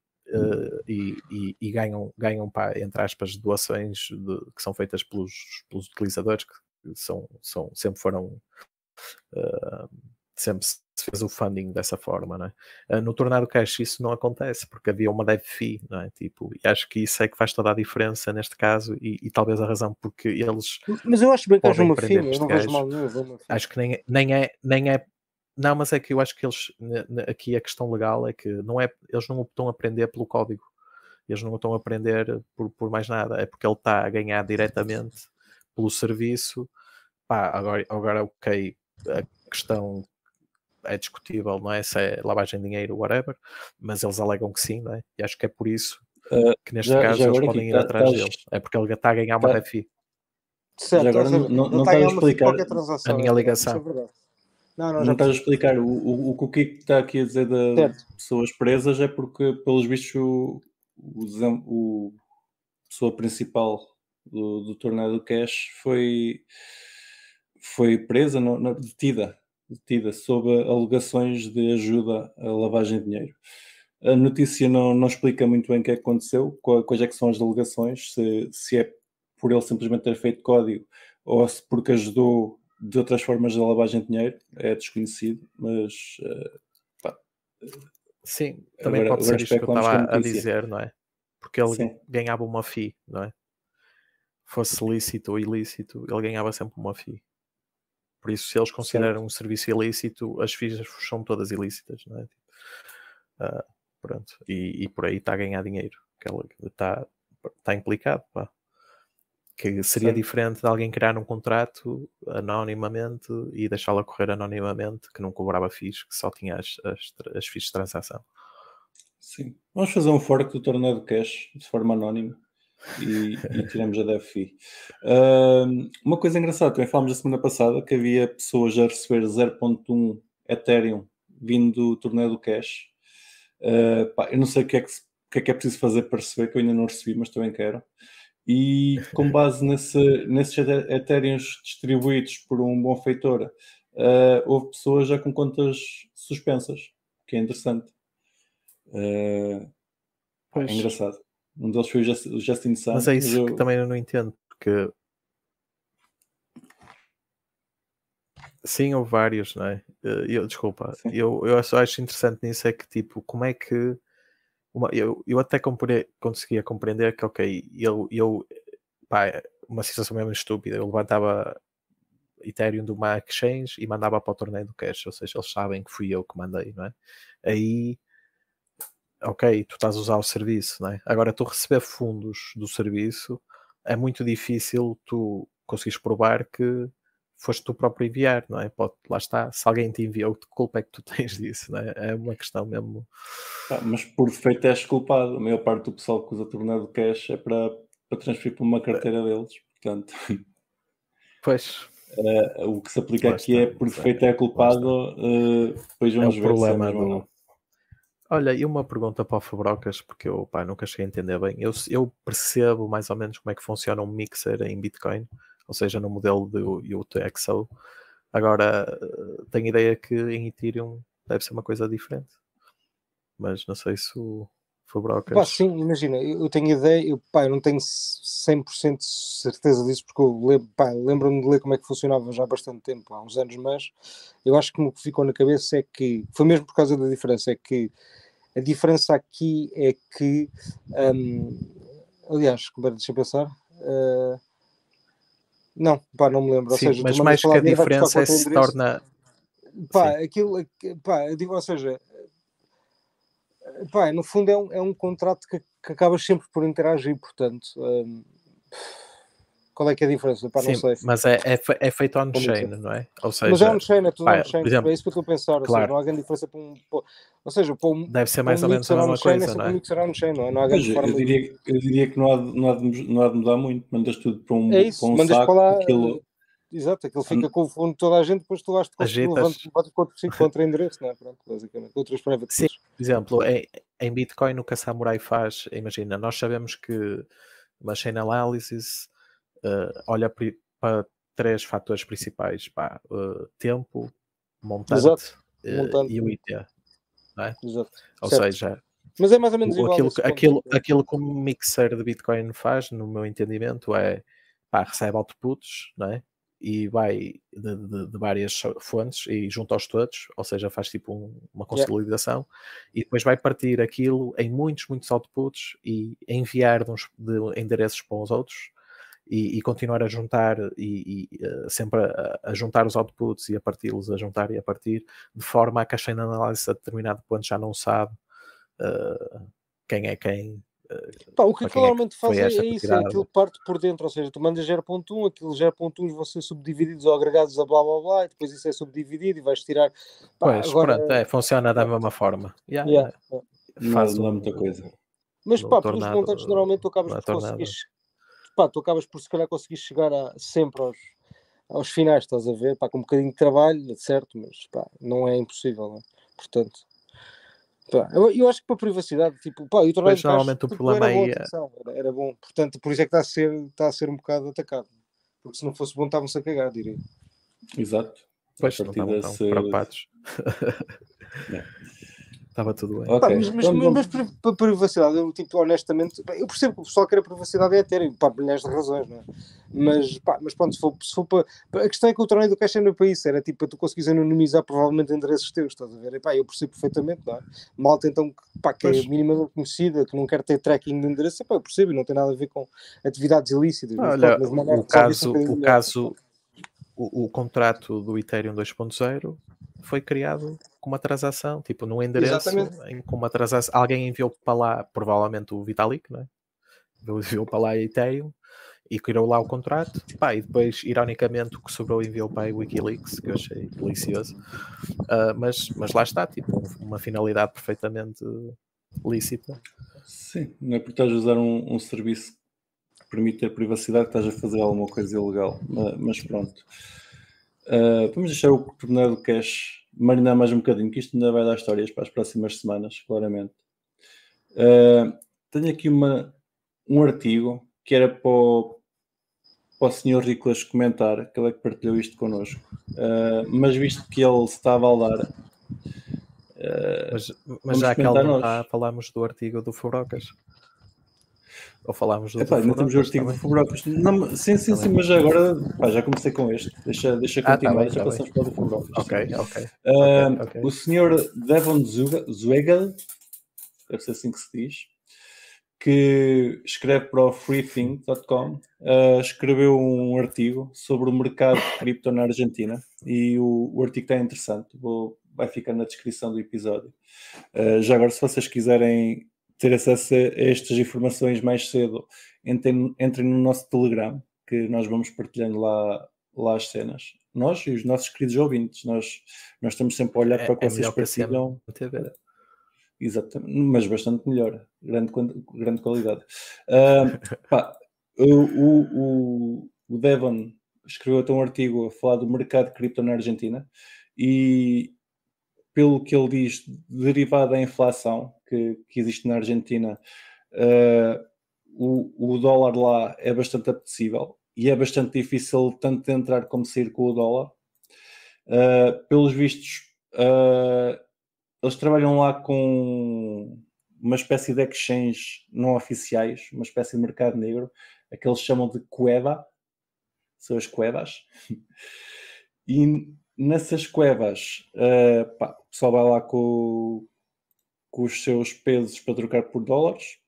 E ganham pá, entre aspas, doações que são feitas pelos utilizadores, que sempre foram sempre se fez o funding dessa forma, não é? No Tornado Cash isso não acontece, porque havia uma dev fee, não é? Tipo, e acho que isso é que faz toda a diferença neste caso, e talvez a razão porque eles Mas eu acho bem que haja podem uma prender FIM, eu este não vejo gajo. mal nenhum. Acho que nem é. Não, mas é que eu acho que eles aqui a questão legal é que eles não o estão a prender pelo código. Eles não o estão a prender por mais nada. É porque ele está a ganhar diretamente pelo serviço. Pá, agora ok, a questão é discutível, não é? Se é lavagem de dinheiro, whatever, mas eles alegam que sim, não é? E acho que é por isso que neste caso eles agora podem aqui ir atrás dele. É porque ele está a ganhar uma DFI. já Certo, ou agora seja, não ele não está a estás a ganhar uma FIM por explicar, qualquer A transação, minha é verdade, isso é ligação. verdade. Não, não já estás a percebi. explicar o que o Kiko está aqui a dizer de Certo. pessoas presas é porque, pelos vistos, o pessoa principal do Tornado Cash foi presa, detida sob alegações de ajuda à lavagem de dinheiro. A notícia não explica muito bem o que é que aconteceu, quais é que são as alegações, se é por ele simplesmente ter feito código ou se porque ajudou de outras formas da lavagem de dinheiro, é desconhecido, mas pá, Sim, também pode agora ser isto que eu especulamos com a estava a notícia. dizer, não é? Porque ele Sim, ganhava uma FII, não é? Fosse lícito ou ilícito, ele ganhava sempre uma FII. Por isso, se eles consideram certo. um serviço ilícito, as FIIs são todas ilícitas, não é? Pronto. E por aí está a ganhar dinheiro. Que ele está implicado, pá. Que seria Certo. diferente de alguém criar um contrato anonimamente e deixá-lo correr anonimamente, que não cobrava FIIs, que só tinha as FIIs de transação. Sim. Vamos fazer um fork do Tornado Cash de forma anónima e tiramos a DFI. Uma coisa engraçada, também falámos a semana passada que havia pessoas a receber 0.1 Ethereum vindo do Tornado Cash. Eu não sei o que é que é preciso fazer para receber, que eu ainda não recebi, mas também quero. E com base nesses Ethereums distribuídos por um bom feitor, houve pessoas já com contas suspensas, que é interessante. É engraçado. Um deles foi o Justin Sun. Mas é isso que também eu não entendo, porque sim, houve vários, não é? Desculpa, eu só acho interessante nisso é que, tipo, como é que eu até conseguia compreender que, ok, pá, uma situação mesmo estúpida, eu levantava Ethereum de uma exchange e mandava para o torneio do cash, ou seja, eles sabem que fui eu que mandei, não é? Aí, ok, tu estás a usar o serviço, não é? Agora, tu receber fundos do serviço, é muito difícil tu conseguires provar que foste tu próprio enviar, não é? Lá está, se alguém te enviou, que culpa é que tu tens disso, não é? É uma questão mesmo. Mas por defeito és culpado. A maior parte do pessoal que usa Tornado Cash é para transferir para uma carteira deles, portanto. Pois. O que se aplica Lá aqui está, é por defeito é culpado, depois vamos o ver se é problema mesmo ou não. Olha, e uma pergunta para o Fabrocas, porque eu nunca cheguei a entender bem. Eu percebo mais ou menos como é que funciona um mixer em Bitcoin, ou seja, no modelo do UTXO. Agora, tenho ideia que em Ethereum deve ser uma coisa diferente. Mas não sei se o Fabrocas... Pá, sim, imagina, eu tenho ideia, eu não tenho 100% de certeza disso, porque eu lembro-me de ler como é que funcionava já há bastante tempo, há uns anos, mas eu acho que o que ficou na cabeça é que, foi mesmo por causa da diferença, é que a diferença aqui é que, aliás, deixa eu pensar, não me lembro, ou Sim, seja, tu mas mandas mais que falar a dinheiro, vai buscar diferença contra o se endereço, torna... eu digo, ou seja, no fundo é um contrato que acabas sempre por interagir, portanto, qual é que é a diferença? Não Sim, sei. mas é feito on-chain, não é? Ou seja, mas é on-chain, é tudo on-chain, por exemplo, é isso que eu estou a pensar, ou seja, não há grande diferença para ou seja, deve ser para mais um ou menos a mixer mesma on-chain é coisa, sempre não um é? mixer on-chain, não há Pois, grande forma eu diria que não há de mudar muito, mandas tudo para É isso, um mandas para saco, lá, aquilo Exato, aquilo fica confunde toda a gente, depois tu vais contra endereço, não é? Pronto, basicamente. Outras private Sim, keys. por exemplo, em Bitcoin o que a Samurai faz, imagina, nós sabemos que uma chain analysis olha para 3 fatores principais, tempo, montante, Exato. Montante. e o IT, não é? Exato. Ou Certo. seja, mas é mais ou menos igual aquilo que um mixer de Bitcoin faz, no meu entendimento, é recebe outputs, não é? E vai de várias fontes e junta-os todos, ou seja, faz tipo uma consolidação, e depois vai partir aquilo em muitos outputs e enviar de endereços para os outros e continuar a juntar e sempre a juntar os outputs e a parti-los, a juntar e a partir, de forma a que a chain analysis a determinado ponto já não sabe quem é quem. O que normalmente faz é isso, é aquilo que que parte por dentro, ou seja, tu mandas 0.1, aqueles 0.1 vão ser subdivididos ou agregados a blá blá blá, e depois isso é subdividido e vais tirar. Pois, agora, pronto, funciona da mesma forma. Faz não é muita coisa. Mas pelos montantes normalmente tu acabas por conseguir. Tu acabas por se calhar conseguir chegar sempre aos finais, estás a ver? Com um bocadinho de trabalho, certo, mas não é impossível, não é? Portanto. Eu acho que para a privacidade, tipo, o torneio normalmente o problema era bom, aí era bom, portanto, por isso é que está a ser um bocado atacado, porque se não fosse bom estavam-se a cagar, diria. Exato. Pois, não estavam tão preocupados. Estava tudo bem. Okay. Mas para a privacidade, eu honestamente, eu percebo que o pessoal quer a privacidade é ter, milhares de razões, não é? Mas pronto, se for para. A questão é que o torneio do Cash no país era tipo para tu conseguires anonimizar provavelmente endereços teus, estás a ver? Eu percebo perfeitamente, não é? Malta então que é minimamente conhecida, que não quer ter tracking de endereço, eu percebo, e não tem nada a ver com atividades ilícitas. Olha, o contrato do Ethereum 2.0 foi criado com uma transação, tipo num endereço, com uma transação, alguém enviou para lá, provavelmente o Vitalik, não é? Enviou para lá a Ethereum e criou lá o contrato, e depois, ironicamente, o que sobrou enviou para a Wikileaks, que eu achei delicioso, mas lá está, tipo, uma finalidade perfeitamente lícita. Sim, não é porque estás a usar um serviço que permite ter privacidade que estás a fazer alguma coisa ilegal, mas pronto. Vamos deixar o torneio do Cash marinar mais um bocadinho, que isto ainda vai dar histórias para as próximas semanas, claramente. Tenho aqui um artigo que era para o Sr. Riclas comentar, que ele é que partilhou isto connosco, mas visto que ele está a baldar, mas já que ele não está, falámos do artigo do Fubrocas. Ou falámos do ainda temos o artigo do Fubrocas. Sim, mas agora já comecei com este. Deixa continuar, deixa passamos para o do Fubrocas. Ok. O Sr. Devon Zweigel, deve ser assim que se diz, que escreve para o freethink.com, escreveu um artigo sobre o mercado de cripto na Argentina e o artigo está interessante, vai ficar na descrição do episódio. Já agora, se vocês quiserem ter acesso a estas informações mais cedo, entrem no nosso Telegram, que nós vamos partilhando lá as cenas. Nós e os nossos queridos ouvintes, nós estamos sempre a olhar para o que vocês partilham. Exatamente, mas bastante melhor, grande qualidade. O Devon escreveu até um artigo a falar do mercado de cripto na Argentina e, pelo que ele diz, derivado da inflação que existe na Argentina, o dólar lá é bastante apetecível e é bastante difícil tanto de entrar como sair com o dólar. Pelos vistos, eles trabalham lá com uma espécie de exchange não oficiais, uma espécie de mercado negro, a que eles chamam de cueva, são as cuevas, e nessas cuevas o pessoal vai lá com os seus pesos para trocar por dólares,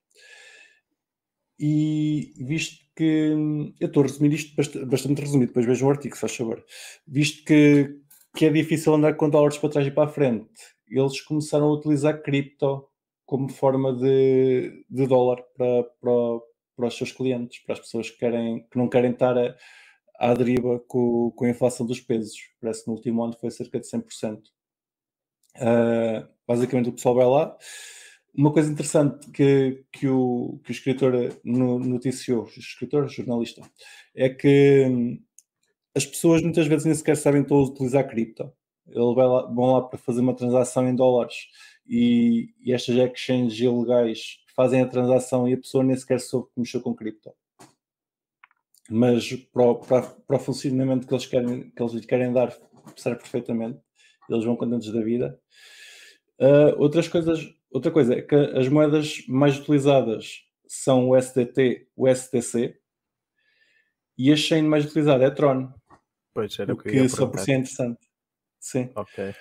e visto que, eu estou a resumir isto bastante resumido, depois vejo um artigo, se faz favor, visto que é difícil andar com dólares para trás e para a frente, eles começaram a utilizar cripto como forma de dólar para os seus clientes, para as pessoas que não querem estar à deriva com a inflação dos pesos. Parece que no último ano foi cerca de 100%. Basicamente o pessoal vai lá. Uma coisa interessante que o escritor noticiou, jornalista, é que as pessoas muitas vezes nem sequer sabem todos utilizar cripto. Eles vão lá para fazer uma transação em dólares e estas exchanges ilegais fazem a transação e a pessoa nem sequer soube que mexeu com cripto. Mas para o funcionamento que eles lhe querem dar, serve perfeitamente. Eles vão contentes da vida. Outra coisa é que as moedas mais utilizadas são o USDT, o USDC, e a chain mais utilizada é a Tron. Pois era o que só por si é interessante. Sim. Ok.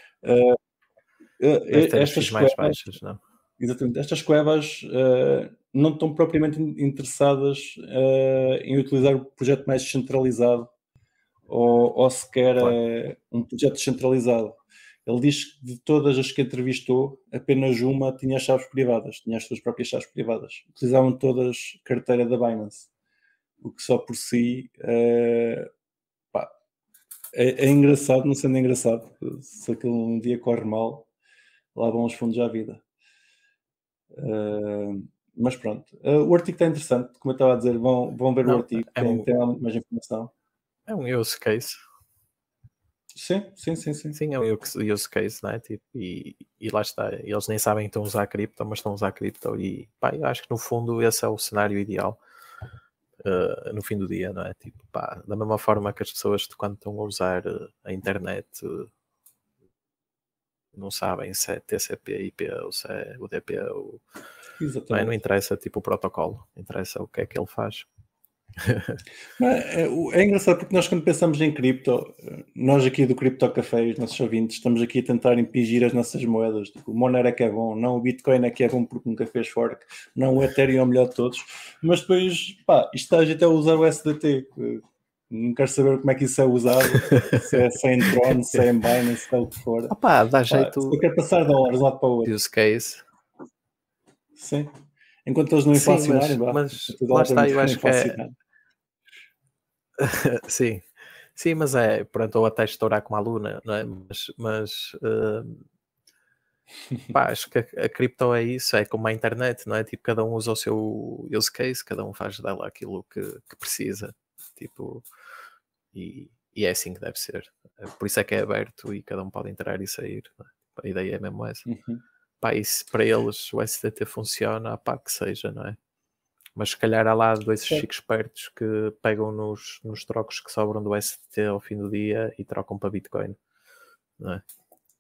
Estas mais baixas, não? Exatamente. Estas cuevas não estão propriamente interessadas em utilizar o projeto mais descentralizado ou sequer um projeto descentralizado. Ele diz que de todas as que entrevistou, apenas uma tinha as chaves privadas, tinha as suas próprias chaves privadas. Utilizavam todas carteira da Binance, o que só por si é engraçado, não sendo engraçado. Se aquilo um dia corre mal, lá vão os fundos à vida. Mas pronto, o artigo está interessante, como eu estava a dizer, vão ver o artigo, tem lá muito mais informação. É um use case. Sim. Sim, é um use case, não é? Tipo, e lá está, eles nem sabem que estão a usar cripto, mas estão a usar cripto e pá, eu acho que no fundo esse é o cenário ideal no fim do dia, não é? Tipo, pá, da mesma forma que as pessoas quando estão a usar a internet não sabem se é TCP, IP ou se é UDP ou... Não interessa tipo o protocolo, interessa o que é que ele faz. É engraçado porque nós quando pensamos em cripto, nós aqui do Crypto Café, os nossos ouvintes, estamos aqui a tentar impingir as nossas moedas, tipo, o Monero é que é bom, não o Bitcoin é que é bom porque nunca fez fork, não o Ethereum é o melhor de todos, mas depois, pá, isto está a gente a usar o SDT, não quero saber como é que isso é usado, se é em Tron, se é em Binance, se é o que for. Dá jeito. Se eu quero passar dólares de um lado para o outro. Use case. Sim. Enquanto eles não inflacionarem, mas lá está, eu acho que é... Sim, mas é, pronto, ou até estourar como aluna, não é? Mas pá, acho que a cripto é isso, é como a internet, não é? Tipo, cada um usa o seu use case, cada um faz dela aquilo que precisa, tipo, e é assim que deve ser. Por isso é que é aberto e cada um pode entrar e sair, não é? A ideia é mesmo essa. Pá, e se para eles o SDT funciona, pá, que seja, não é? Mas se calhar há lá dois chicos espertos que pegam nos trocos que sobram do SDT ao fim do dia e trocam para Bitcoin, não é?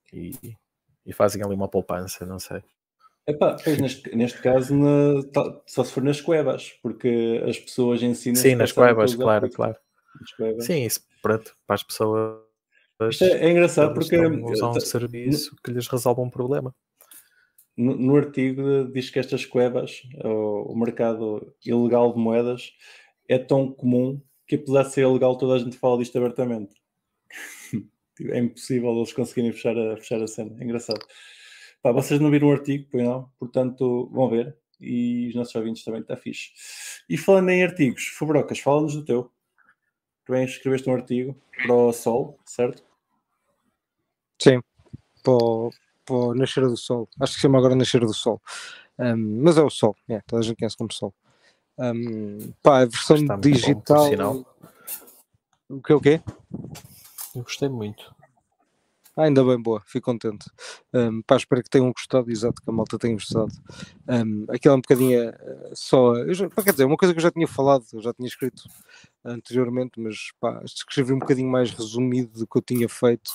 E fazem ali uma poupança, não sei. Pois neste caso só se for nas cuevas, porque as pessoas ensinam. Sim, nas cuevas, claro. Nas cuevas. Sim, isso pronto, para as pessoas. Isto é engraçado porque usam um serviço que lhes resolve um problema. No artigo diz que estas cuevas, o mercado ilegal de moedas, é tão comum que apesar de ser ilegal toda a gente fala disto abertamente. É impossível eles conseguirem fechar a cena. É engraçado. Pá, vocês não viram o artigo, pois não? Portanto, vão ver. E os nossos ouvintes também, está fixe. E falando em artigos, Fubrocas, fala-nos do teu. Tu bem escreveste um artigo para o Sol, certo? Sim, para o Nascer do Sol. Acho que se chama agora Nascer do Sol. Mas é o Sol, toda a gente conhece como Sol. A versão digital. O quê? Eu gostei muito. Ainda bem, boa, fico contente. Espero que tenham gostado, exato, que a malta tenha gostado. Aquilo é um bocadinho só. Quer dizer, uma coisa que eu já tinha falado, eu já tinha escrito anteriormente, mas escrevi um bocadinho mais resumido do que eu tinha feito.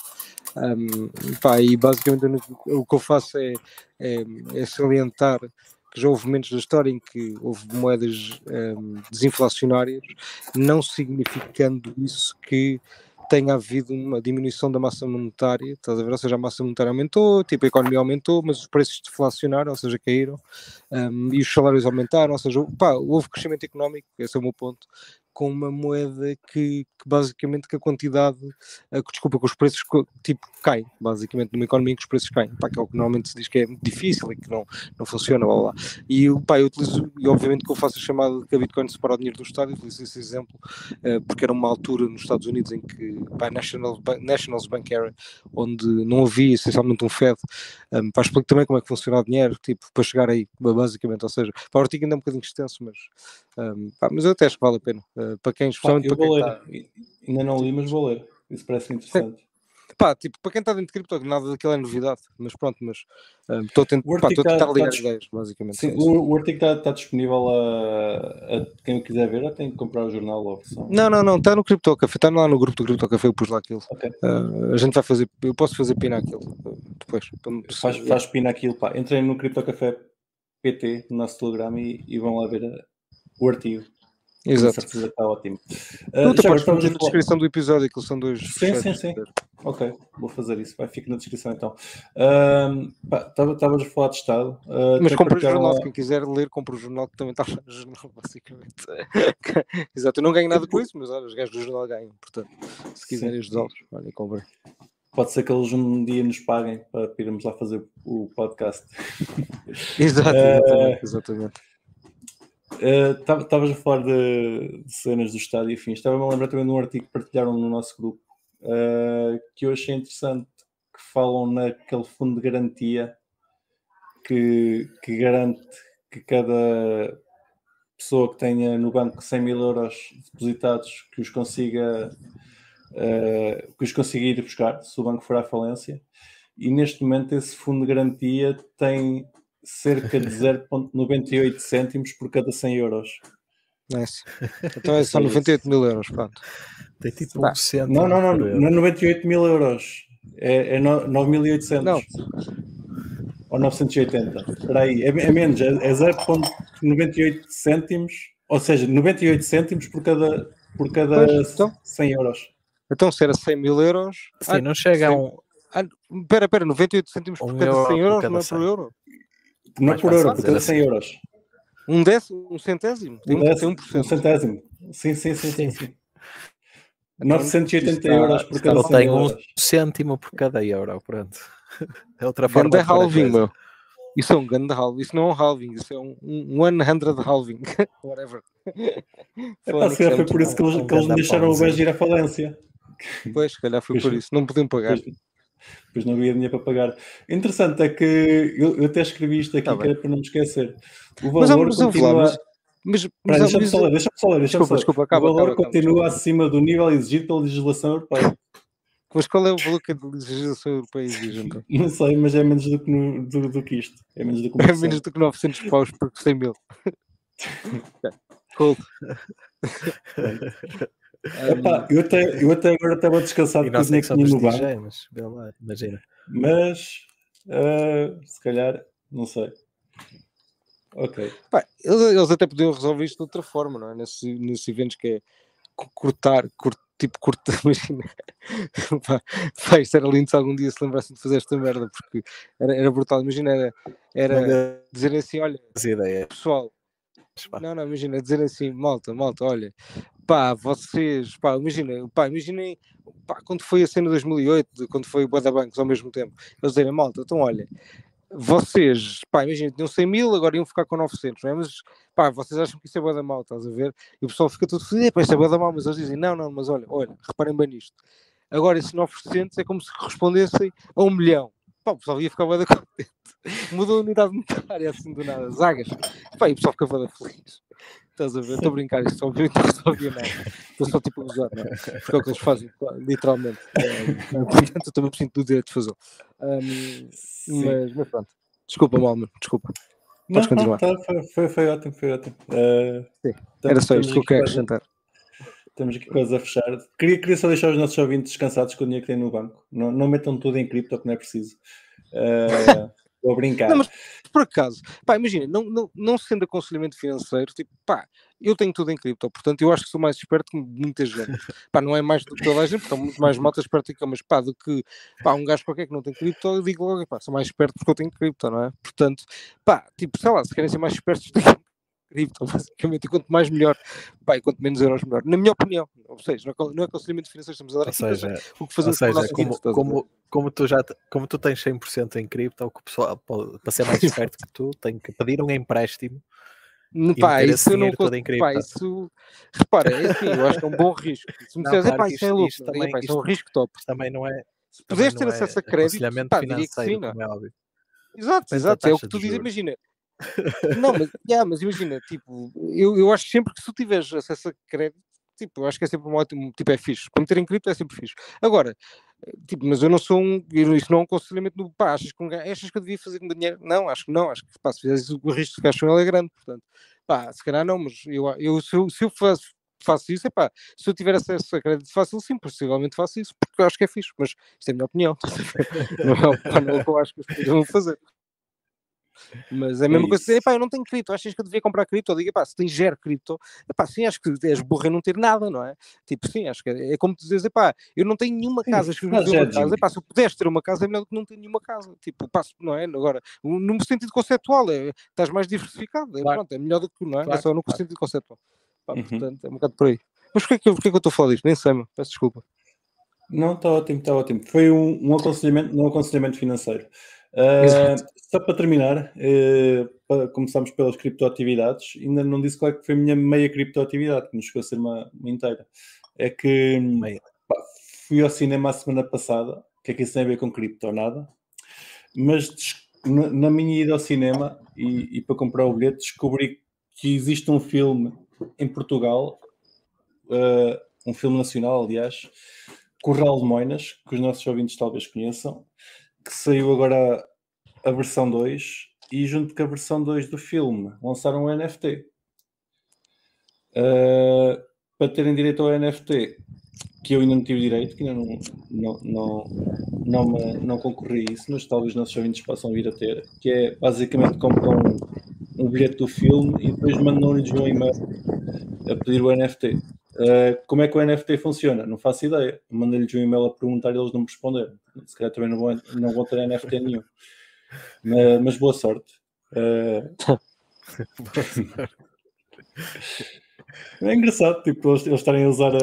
E basicamente o que eu faço é salientar que já houve momentos da história em que houve moedas desinflacionárias, não significando isso que tenha havido uma diminuição da massa monetária, estás a ver? Ou seja, a massa monetária aumentou, tipo, a economia aumentou, mas os preços deflacionaram, ou seja, caíram, e os salários aumentaram, ou seja, houve crescimento económico, esse é o meu ponto, com uma moeda que basicamente que a quantidade, que os preços tipo caem, basicamente numa economia em que os preços caem, que é o que normalmente se diz que é muito difícil e que não funciona, blá, blá. E eu utilizo, e obviamente que eu faço a chamada de que a Bitcoin separa o dinheiro do Estado, utilizo esse exemplo, porque era uma altura nos Estados Unidos em que National Bank Era, onde não havia essencialmente um Fed, explico também como é que funciona o dinheiro, tipo, para chegar aí, basicamente, ou seja, o artigo ainda é um bocadinho extenso, mas eu até acho que vale a pena para quem, especialmente eu para vou quem ler. está... Ainda não li, mas vou ler. Isso parece interessante. Pá, tipo, para quem está dentro de cripto, nada daquilo é novidade, mas pronto, mas estou a O artigo tentar ligar tá ideias, basicamente. sim, o artigo está disponível a quem o quiser ver, ou tem que comprar o jornal ou a versão? Não, está no Crypto Café, está lá no grupo do Crypto Café, eu pus lá aquilo. Ok. A gente vai fazer, eu posso fazer pina aquilo depois. Faz pina aquilo, pá. Entrem no Crypto Café PT, no nosso Telegram, e vão lá ver o artigo. Exato. Com certeza que está ótimo. Tu podes meter na descrição do episódio, que são 2 Sim. Ok, vou fazer isso. Vai ficar na descrição então. Estavas a falar de Estado. Mas compra o jornal, quem quiser ler, compra o jornal, que também está no jornal, basicamente. Exato, eu não ganho nada com isso, mas olha, os gajos do jornal ganham. Portanto, se quiserem ajudá-los, olha, comprem. Pode ser que eles um dia nos paguem para irmos lá fazer o podcast. Exatamente. Estavas a falar de cenas do estádio e afins. Estava-me a lembrar também de um artigo que partilharam no nosso grupo que eu achei interessante, que falam naquele fundo de garantia que garante que cada pessoa que tenha no banco 100 mil euros depositados que os consiga ir buscar se o banco for à falência, e neste momento esse fundo de garantia tem cerca de 0,98 cêntimos por cada 100 euros. Nice. Então é só 98 mil euros, pronto. Tem tipo 1 cêntimo. Não é 98 mil euros. É 9.800. Não. Ou 980. Espera aí, é menos, é 0,98 cêntimos, ou seja, 98 cêntimos por cada pois, então, 100 euros. Então se era 100 mil euros... Sim, não chega a um... Espera, 98 cêntimos por cada 100 euros, não é por euro? Não é por euro, por cada 100 euros. Um décimo? Um centésimo? Tem 1%. Um centésimo. Sim. 980 euros por cada 100 tem euros. 1 cêntimo por cada euro, pronto. É outra forma de halving, meu. Isso é um grande halving. Isso não é um halving, isso é um 100 halving. Whatever. Se calhar foi por isso que eles me deixaram o BES ir à falência. Pois, se calhar foi por isso. Não podiam pagar. Pois não havia dinheiro para pagar. Interessante é que eu até escrevi isto aqui, que era para não me esquecer. O valor continua... Deixa-me só ler. Desculpa, o valor continua acima do nível exigido pela legislação europeia. Mas qual é o valor que a legislação europeia exige, então? Não sei, mas é menos do que isto. É menos do que 1%. É menos do que 900 paus por 100 mil. Cool. Eu até agora estava descansado com o dinheiro que tinha no banco. Imagina. Mas, se calhar, não sei. Ok. Eles até podiam resolver isto de outra forma, não é? Nesses eventos que é cortar, imagina. Isto era lindo se algum dia se lembrassem de fazer esta merda, porque era brutal. Imagina, era dizer assim, olha, pessoal, não, imagina, dizer assim, malta, olha, vocês, imaginem, quando foi a cena de 2008, quando foi o Bué da Bancos ao mesmo tempo, eles dizerem, malta, então olha, vocês, imagina, tinham 100 mil, agora iam ficar com 900, não é? Mas, vocês acham que isso é bué da mal, estás a ver? E o pessoal fica todo feliz, isso é bué da mal, mas eles dizem, não, mas olha, reparem bem nisto. Agora, esses 900 é como se correspondessem a 1 milhão. O pessoal ia ficar bué da contente. Mudou a unidade monetária, assim, do nada, zagas. E o pessoal fica bué da feliz. Estás a ver? Estou a brincar, isto obviamente não resolvia nada. Estou só tipo a usar, não é? Porque é o que eles fazem, literalmente. Portanto, eu também me sinto do direito de fazê-lo. Mas pronto. Desculpa, Malman, desculpa. Podes continuar. Foi ótimo. Sim, era só isto que eu quero acrescentar. Estamos aqui quase a fechar. Queria só deixar os nossos ouvintes descansados com o dinheiro que têm no banco. Não metam tudo em cripto, que não é preciso. Vou brincar. Não, mas por acaso, imagina, não sendo aconselhamento financeiro, tipo, eu tenho tudo em cripto, portanto eu acho que sou mais esperto que muita gente. Não é mais do que toda a gente, porque estão muito mais malta esperta que eu, mas do que um gajo qualquer que não tem cripto, eu digo logo, sou mais esperto porque eu tenho cripto, não é? Portanto, tipo, sei lá, se querem ser mais espertos, cripto, basicamente, e quanto mais melhor, e quanto menos euros melhor, na minha opinião. Ou seja, não é aconselhamento financeiro, estamos a dar aqui, o que fazemos com o nosso vídeo, como tu tens 100% em cripto, o que o pessoal, para ser mais esperto que tu, tem que pedir um empréstimo e meter esse dinheiro todo em cripto. Isso, repara, é assim, eu acho que é um bom risco. Se me disseres, isso é louco, isso é um risco top. Também não é. Se puderes ter acesso a crédito, diria que sim, não é? Óbvio. Exato, é o que tu dizes, imagina. Não, mas imagina, tipo, eu acho sempre que se tu tiveres acesso a crédito, tipo, eu acho que é sempre um ótimo, tipo, é fixe. Para meter em cripto é sempre fixe. Agora, tipo, mas eu não sou isto não é um aconselhamento do pá, achas que eu devia fazer com dinheiro? Não, acho que não, acho que pá, se fizeres o risco de ficar com ele é grande, portanto, pá, se calhar não, mas se eu faço isso, é pá, se eu tiver acesso a crédito fácil, sim, possivelmente faço isso, porque eu acho que é fixe, mas isto é a minha opinião, não é o que eu acho que as pessoas vão fazer. Mas é a mesma coisa que dizer, epá, eu não tenho cripto, achas que eu devia comprar cripto? Eu digo, epá, se tens zero cripto, epá, sim, acho que és burro em não ter nada, não é? Tipo, sim, acho que é como tu dizes, epá, eu não tenho nenhuma casa, se eu ter uma casa, epá, se eu pudesse ter uma casa é melhor do que não ter nenhuma casa, tipo, passo, não é? Agora, no sentido conceptual, estás mais diversificado, Claro. Pronto, é melhor do que, não é? Claro, É só no sentido conceptual. Pá, portanto, é um bocado por aí. Mas porquê que eu estou a falar disto? Nem sei, mano, peço desculpa. Não, está ótimo, está ótimo. Foi um aconselhamento, não um aconselhamento financeiro. Só para terminar, começamos pelas criptoatividades. Ainda não disse qual é que foi a minha meia criptoatividade, que nos chegou a ser uma inteira. É que pá, fui ao cinema a semana passada, que é que isso tem a ver com cripto ou nada, mas na minha ida ao cinema e para comprar o bilhete descobri que existe um filme em Portugal, um filme nacional, aliás, Curral de Moinas, que os nossos ouvintes talvez conheçam, que saiu agora a versão 2 e junto com a versão 2 do filme lançaram um NFT. Para terem direito ao NFT, que eu ainda não tive direito, que ainda não concorri a isso, mas talvez os nossos ouvintes possam vir a ter, que é basicamente compram um bilhete do filme e depois mandam-lhes um e-mail a pedir o NFT. Como é que o NFT funciona? Não faço ideia. Mandei-lhes um e-mail a perguntar e eles não me responderam. Se calhar também não vão ter NFT nenhum. Mas boa sorte. É engraçado, tipo, eles estarem a usar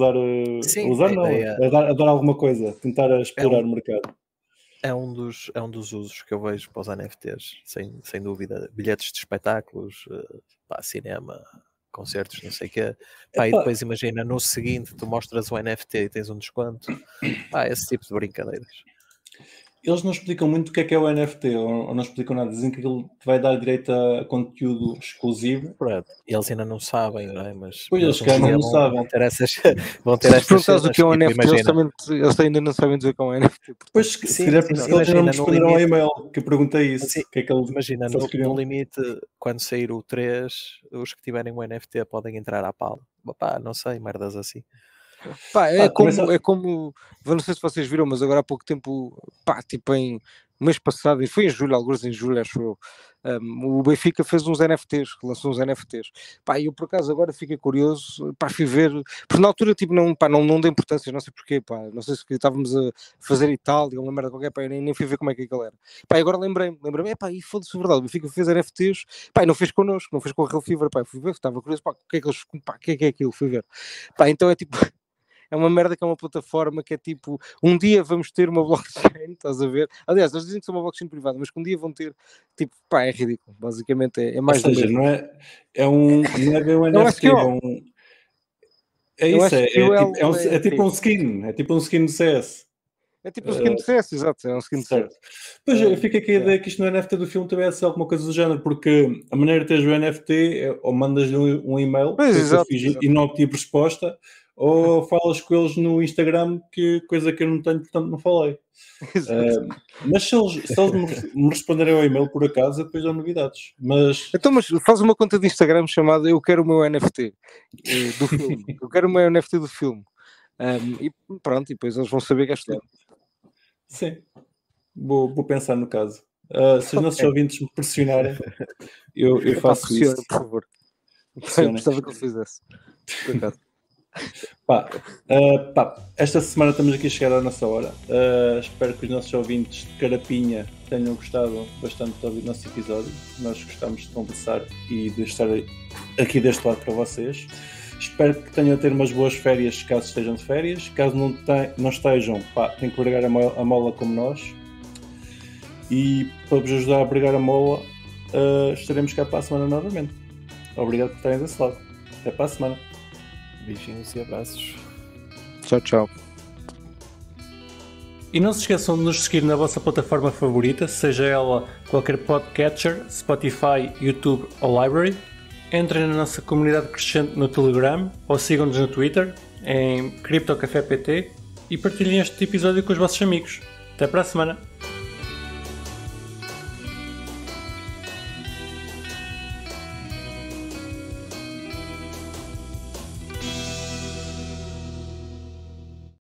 a dar alguma coisa, tentar explorar o mercado. É um dos usos que eu vejo para os NFTs, sem dúvida. Bilhetes de espetáculos, cinema, concertos, não sei o quê. E depois imagina, no seguinte tu mostras o NFT e tens um desconto. Esse tipo de brincadeiras. Eles não explicam muito o que é o NFT, ou não explicam nada. Dizem que aquilo te vai dar direito a conteúdo exclusivo. Pronto. Eles ainda não sabem, não é? Mas pois eles ainda não sabem. Vão ter essas cenas, o que é um NFT, eles ainda não sabem dizer o que é um NFT. Pois, se calhar por isso eles não me responderam ao e-mail que eu perguntei isso. Que é que eles imagina, no limite, quando sair o 3, os que tiverem o NFT podem entrar à pala. Não sei, merdas assim. É como, não sei se vocês viram, mas agora há pouco tempo, tipo em mês passado, e foi em julho, alguns em julho, acho eu, o Benfica fez uns NFTs, lançou uns NFTs. E eu por acaso agora fiquei curioso, fui ver, porque na altura tipo, não dei importância, não sei porquê, não sei se estávamos a fazer Itália, uma merda qualquer, eu nem fui ver como é que aquilo era. E agora lembrei-me, e foda-se, verdade, o Benfica fez NFTs, não fez connosco, não fez com a Real Fever, fui ver, estava curioso, o que é aquilo, fui ver. Então é tipo... É uma merda que é uma plataforma que é tipo, um dia vamos ter uma blockchain, estás a ver? Aliás, eles dizem que são uma blockchain privada, mas que um dia vão ter, tipo, é ridículo. Basicamente é mais do mesmo. Não é bem um NFT, é tipo um skin, é tipo um skin do CS. É tipo um skin do CS, exato, é um skin do CS. Pois, eu fico aqui a ideia que isto no NFT do filme também é alguma coisa do género, porque a maneira de teres o NFT é ou mandas-lhe um e-mail e não obtive resposta, ou falas com eles no Instagram, coisa que eu não tenho, portanto não falei. Mas se eles me responderem ao e-mail por acaso, depois dão novidades. Mas faz uma conta de Instagram chamada Eu Quero o Meu NFT do filme. Eu quero o meu NFT do filme. E pronto, e depois eles vão saber que és tu. Sim, vou pensar no caso. Se os nossos ouvintes me pressionarem, eu faço isso. Por favor. Eu gostava que eu fizesse. Obrigado. Esta semana estamos aqui a chegar à nossa hora. Espero que os nossos ouvintes de Carapinha tenham gostado bastante do nosso episódio. Nós gostamos de conversar e de estar aqui deste lado para vocês. Espero que tenham a ter umas boas férias, caso estejam de férias. Caso não estejam, têm que bregar a mola como nós. E para vos ajudar a bregar a mola, estaremos cá para a semana novamente. Obrigado por estarem desse lado. Até para a semana. Beijinhos e abraços. Tchau, tchau. E não se esqueçam de nos seguir na vossa plataforma favorita, seja ela qualquer podcatcher, Spotify, YouTube ou Library. entrem na nossa comunidade crescente no Telegram ou sigam-nos no Twitter em CryptoCafépt e partilhem este episódio com os vossos amigos. Até para a semana!